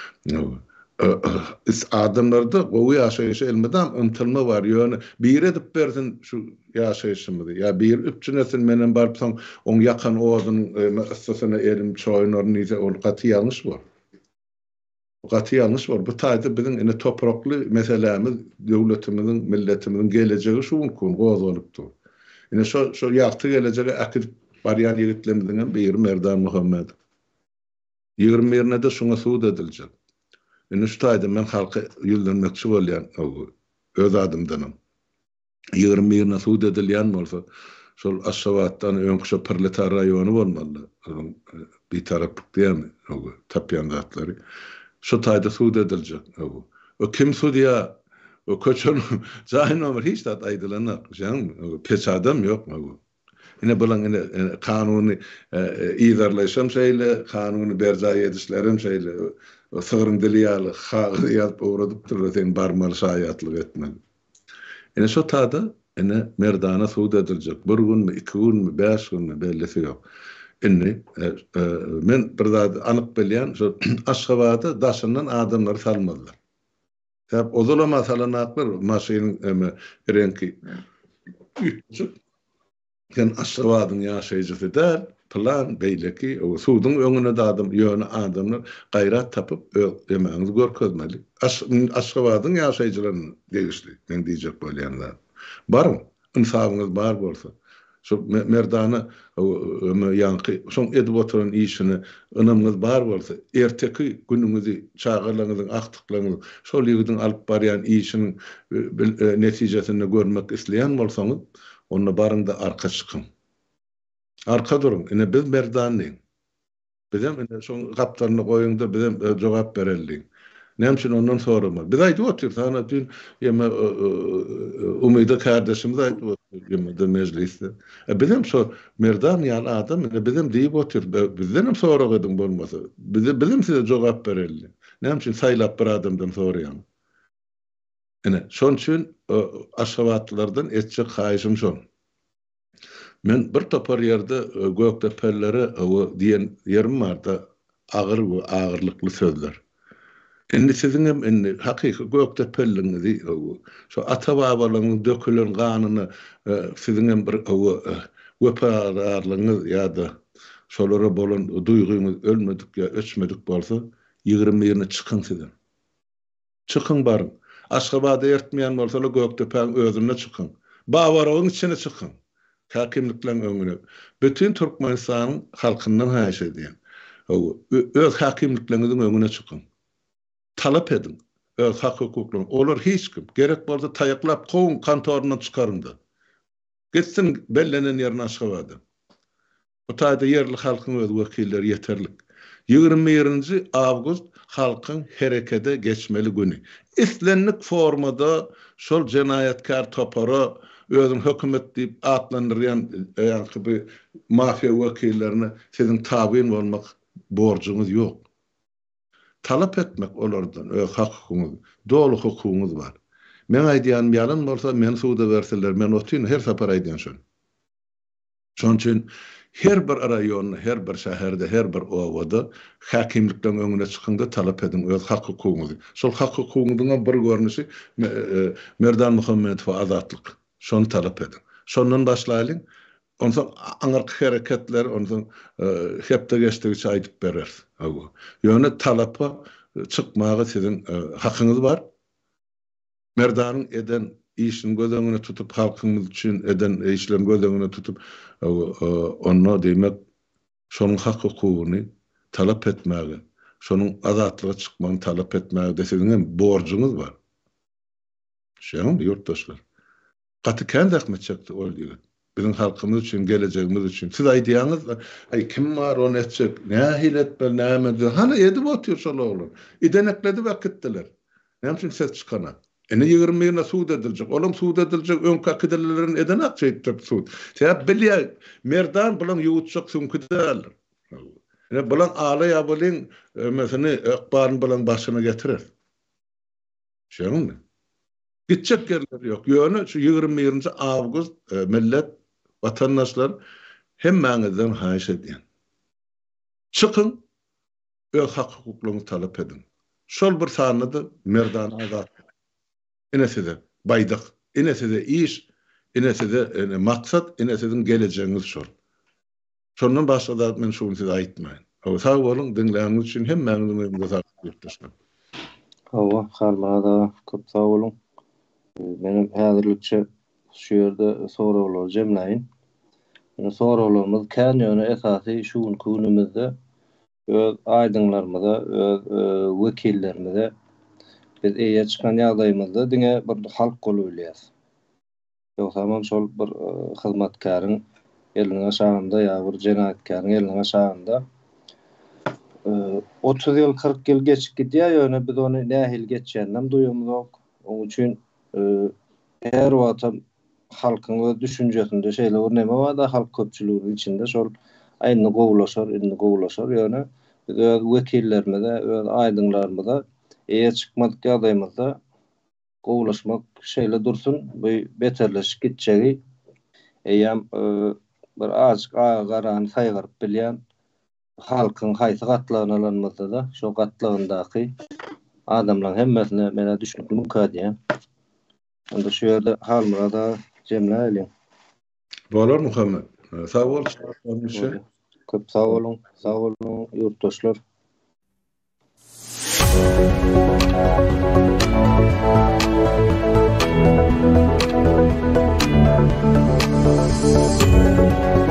Is adamlarda gowy ýaşaýyşy elmedam ymtylma bar ýöne bir edip bersin şu ýaşaýyşymyzy ýa bir üçünesin menen barp soň oň ýakan owadyň müesseseine elim çoýnar niýse ol gaty ýalňyş bar. Gaty ýalňyş bar. Bu taýda biziň ene toprakly meselemiz, döwletimiziň, milletimiziň gelejegi şu mümkin gozalypdyr. Ene şo şo ýagty gelejegi akyd barýan ýigitlerimizden biri Merdan Muhammed. ýygrimi ýerine de şoňa suwd ediljek. Ene şu taýda men halka ýüldürmekçi bolýan öz adymdanam. ýygrimi ýerine suwd edilýän bolsa, şol Aşgabatdan öňkü proletar raýony bolmaly. Bir taraplyk diýemi, tapýan zatlary. Şu taýda suwd ediljek. O kim suwdya, o köçün jaýnamyr hiç dat aýdylanak, jan peç adam ýokmy? Ine bulan ine kanuny iýdarlaşan şeýle, kanuny berja edişlerim şeýle, sığırın diliyalı, hağı yapıp uğradıp durur, sen barmalı şayatlık etmeli. Ine şu tadı, ine merdana suud edilecek. Bir gün mü, iki gün mü, beş gün mü, bellisi yok. Ine, men bir daha anık bilyen, şu Aşgabatda daşından adamları salmadılar. Hep ozulama salanaklar, maşinin renki ütçük. Ken Aşgabat'ın yaşayıcısı der, plan beýleki o suwdyň öňüne de adam ýöne adamlar gaýrat tapyp öýmeňiz görkezmeli. Aşgabatdyň ýaşaýjylaryny degişli, men diýjek bolýanlar. Barmy? Insabyňyz bar bolsa, şu merdana ýanky, şoň edip oturan işini ynamyňyz bar bolsa, erteki günüňizi, çağalaryňyzyň, aktyklaryňyzy, şol ýigitiň alyp barýan işiniň netijesini görmek isleýän bolsaňyz, onu barında arka çıkın. Arka durun. Ine biz merdanlıyım. Bizim ine son kaptarını koyunda bizim cevap verelim. Nämçin ondan sorama. Bir aýdyp otur, sana dün ýeme Umyda kardeşimiz aýdyp otur, ýeme de mejlisde. E bizim so merdan ýaly adam, bizim diýip otur, bizden sorak ediň bolmasa, bize bizim size jogap bereli. Nämçin saýlap bir adamdan soraýan. Ene, şon üçin aşgabatlardan etjek haýyşym şon. Men bir topar ýerde Gökdepeleri o diýen ýerim barda agyr we agyrlykly sözler. Endi sizin hem endi hakyky Gökdepeliňizi şo ata-babalaryň dökülen ganyny sizin hem bir wepararlygyňyz ýa-da şolara bolan duýguňyz ölmedik ýa öçmedik bolsa ýygrimi ýerine çykyn sizin. Çykyn barın. Aşgabada ertmeýän bolsa Gökdepeň özüne çykyn. Babaragyň içine çykyn. Hakimliklerin öňüne. Bütün Türkmenistanyň halkyndan haýyş edýän. Öz hakimlikleriniň öňüne çykyn. Talap edin. Öz hak hukuklaryny. Olar hiç kim. Gerek bolsa taýaklap goň kantoruny çykaryndy. Gitsin bellenen ýerine aşgabada. Bu taýda ýerli halkyň öz wekilleri ýeterlik. ýygrimi birinji awgust halkyň herekete geçmeli güni. İslenlik formada şol jenaýatkar topara özüm hökümet diýip atlandyrýan ýa-da mafiýa wekillerine sizin tabyn bolmak borcuňyz ýok. Talap etmek olardan öz hakyňyz, dolu hukugyňyz bar. Men aýdýan ýalyn bolsa men suwda berseler, men otyn her sapar aýdýan şol. Şoň üçin her bir raýonda, her bir şäherde, her bir owada hakimlikden öňüne çykynda talap edin öz hak hukugyňyzy. Şol hak hukugynyň bir görnüşi Merdan Muhammedow azatlyk. Şonu talap edin. Şondan başlaýalyň. Ondan aňarky hereketler, ondan hepde geçdigi aýdyp berer. Ýöne talapa çykmagy sizin hakyňyz bar. Merdanyň eden işini göz öňüne tutup halkyňyz üçin eden işlerini göz öňüne tutup onu demek şonuň hak hukugyny talap etmäge, şonuň azatlygy çykmagyny talap etmäge de sizin borcuňyz bar. Şeýle ýurtdaşlar. Gaty kendi akmetçekdi ol diýip. Bizim halkymyz üçin, geleceğimiz üçin. Siz aýdýaňyz, ay kim var onu etjek? Nähil etmel, näme? Hana edip otur şol oğlum. İdenekledi vakitdiler. Näme ses çykana? Ene ýygrimi ýyna suwd ediljek. Olam suwd ediljek öň kakydelerin edenek çeýtip suwd. Täp bilýär, merdan bilen ýuwutjak suwkydal. Ene bilen ala ýabylyň mesene ykbaryn bilen başyna getirer. Şeýle. Gitjek yerler ýok. Ýöne şu ýygrimi birinji awgust millet, watandaşlar hemmäňizden haýyş edýän. Çykyn, öz hak hukuklaryny talap edin. Şol bir sanydy merdan azat. Eneside baydyk, eneside iş, eneside maksat, eneside geleceğiniz şol. Şondan başga da men şunu size aýtmaýyn. Hawa sag bolun, dinleýäňiz üçin hemmäňizi teşekkür ederim. Hawa, harmada köp sag bolun. Benim häzirlikçe şu ýerde soraglary jemläýin. Ene soralarymyz kän ýöne esasy şu günümizde öz aýdyňlarymyza, öz wekillerimize biz eýe çykan ýagdaýymyzda diňe bir halk golu bilýäs. Ýoksa şol bir hyzmatkaryň eliniň aşagynda ýa bir jenaýatkaryň eliniň aşagynda otuz ýyl kırk ýyl geçip gidýär ýöne biz onu nähil geçýändem duýumyz ok. Onuň üçin her wagtam halkyň öz düşünjesinde şeýle bir neme bar da halk köpçüliginiň içinde şol aýdyny gowlaşar, indi gowlaşar ýöne biz öz wekillerimize, öz aýdyňlarymyza eýe çykmadyk ýagdaýymyzda gowlaşmak şeýle dursun, bu beterleşip gitjegi eýem bir azyk agarany saýgaryp bilýän halkyň haýsy gatlaryna alanmasa da şo gatlagyndaky adamlaryň hemmesine mene düşnükli mukadýa. Onda şu ýerde halmada jemläýin. Bolar Muhammed. Sag bol. Köp sag bolun, sag bolun ýurtdaşlar. Thank you.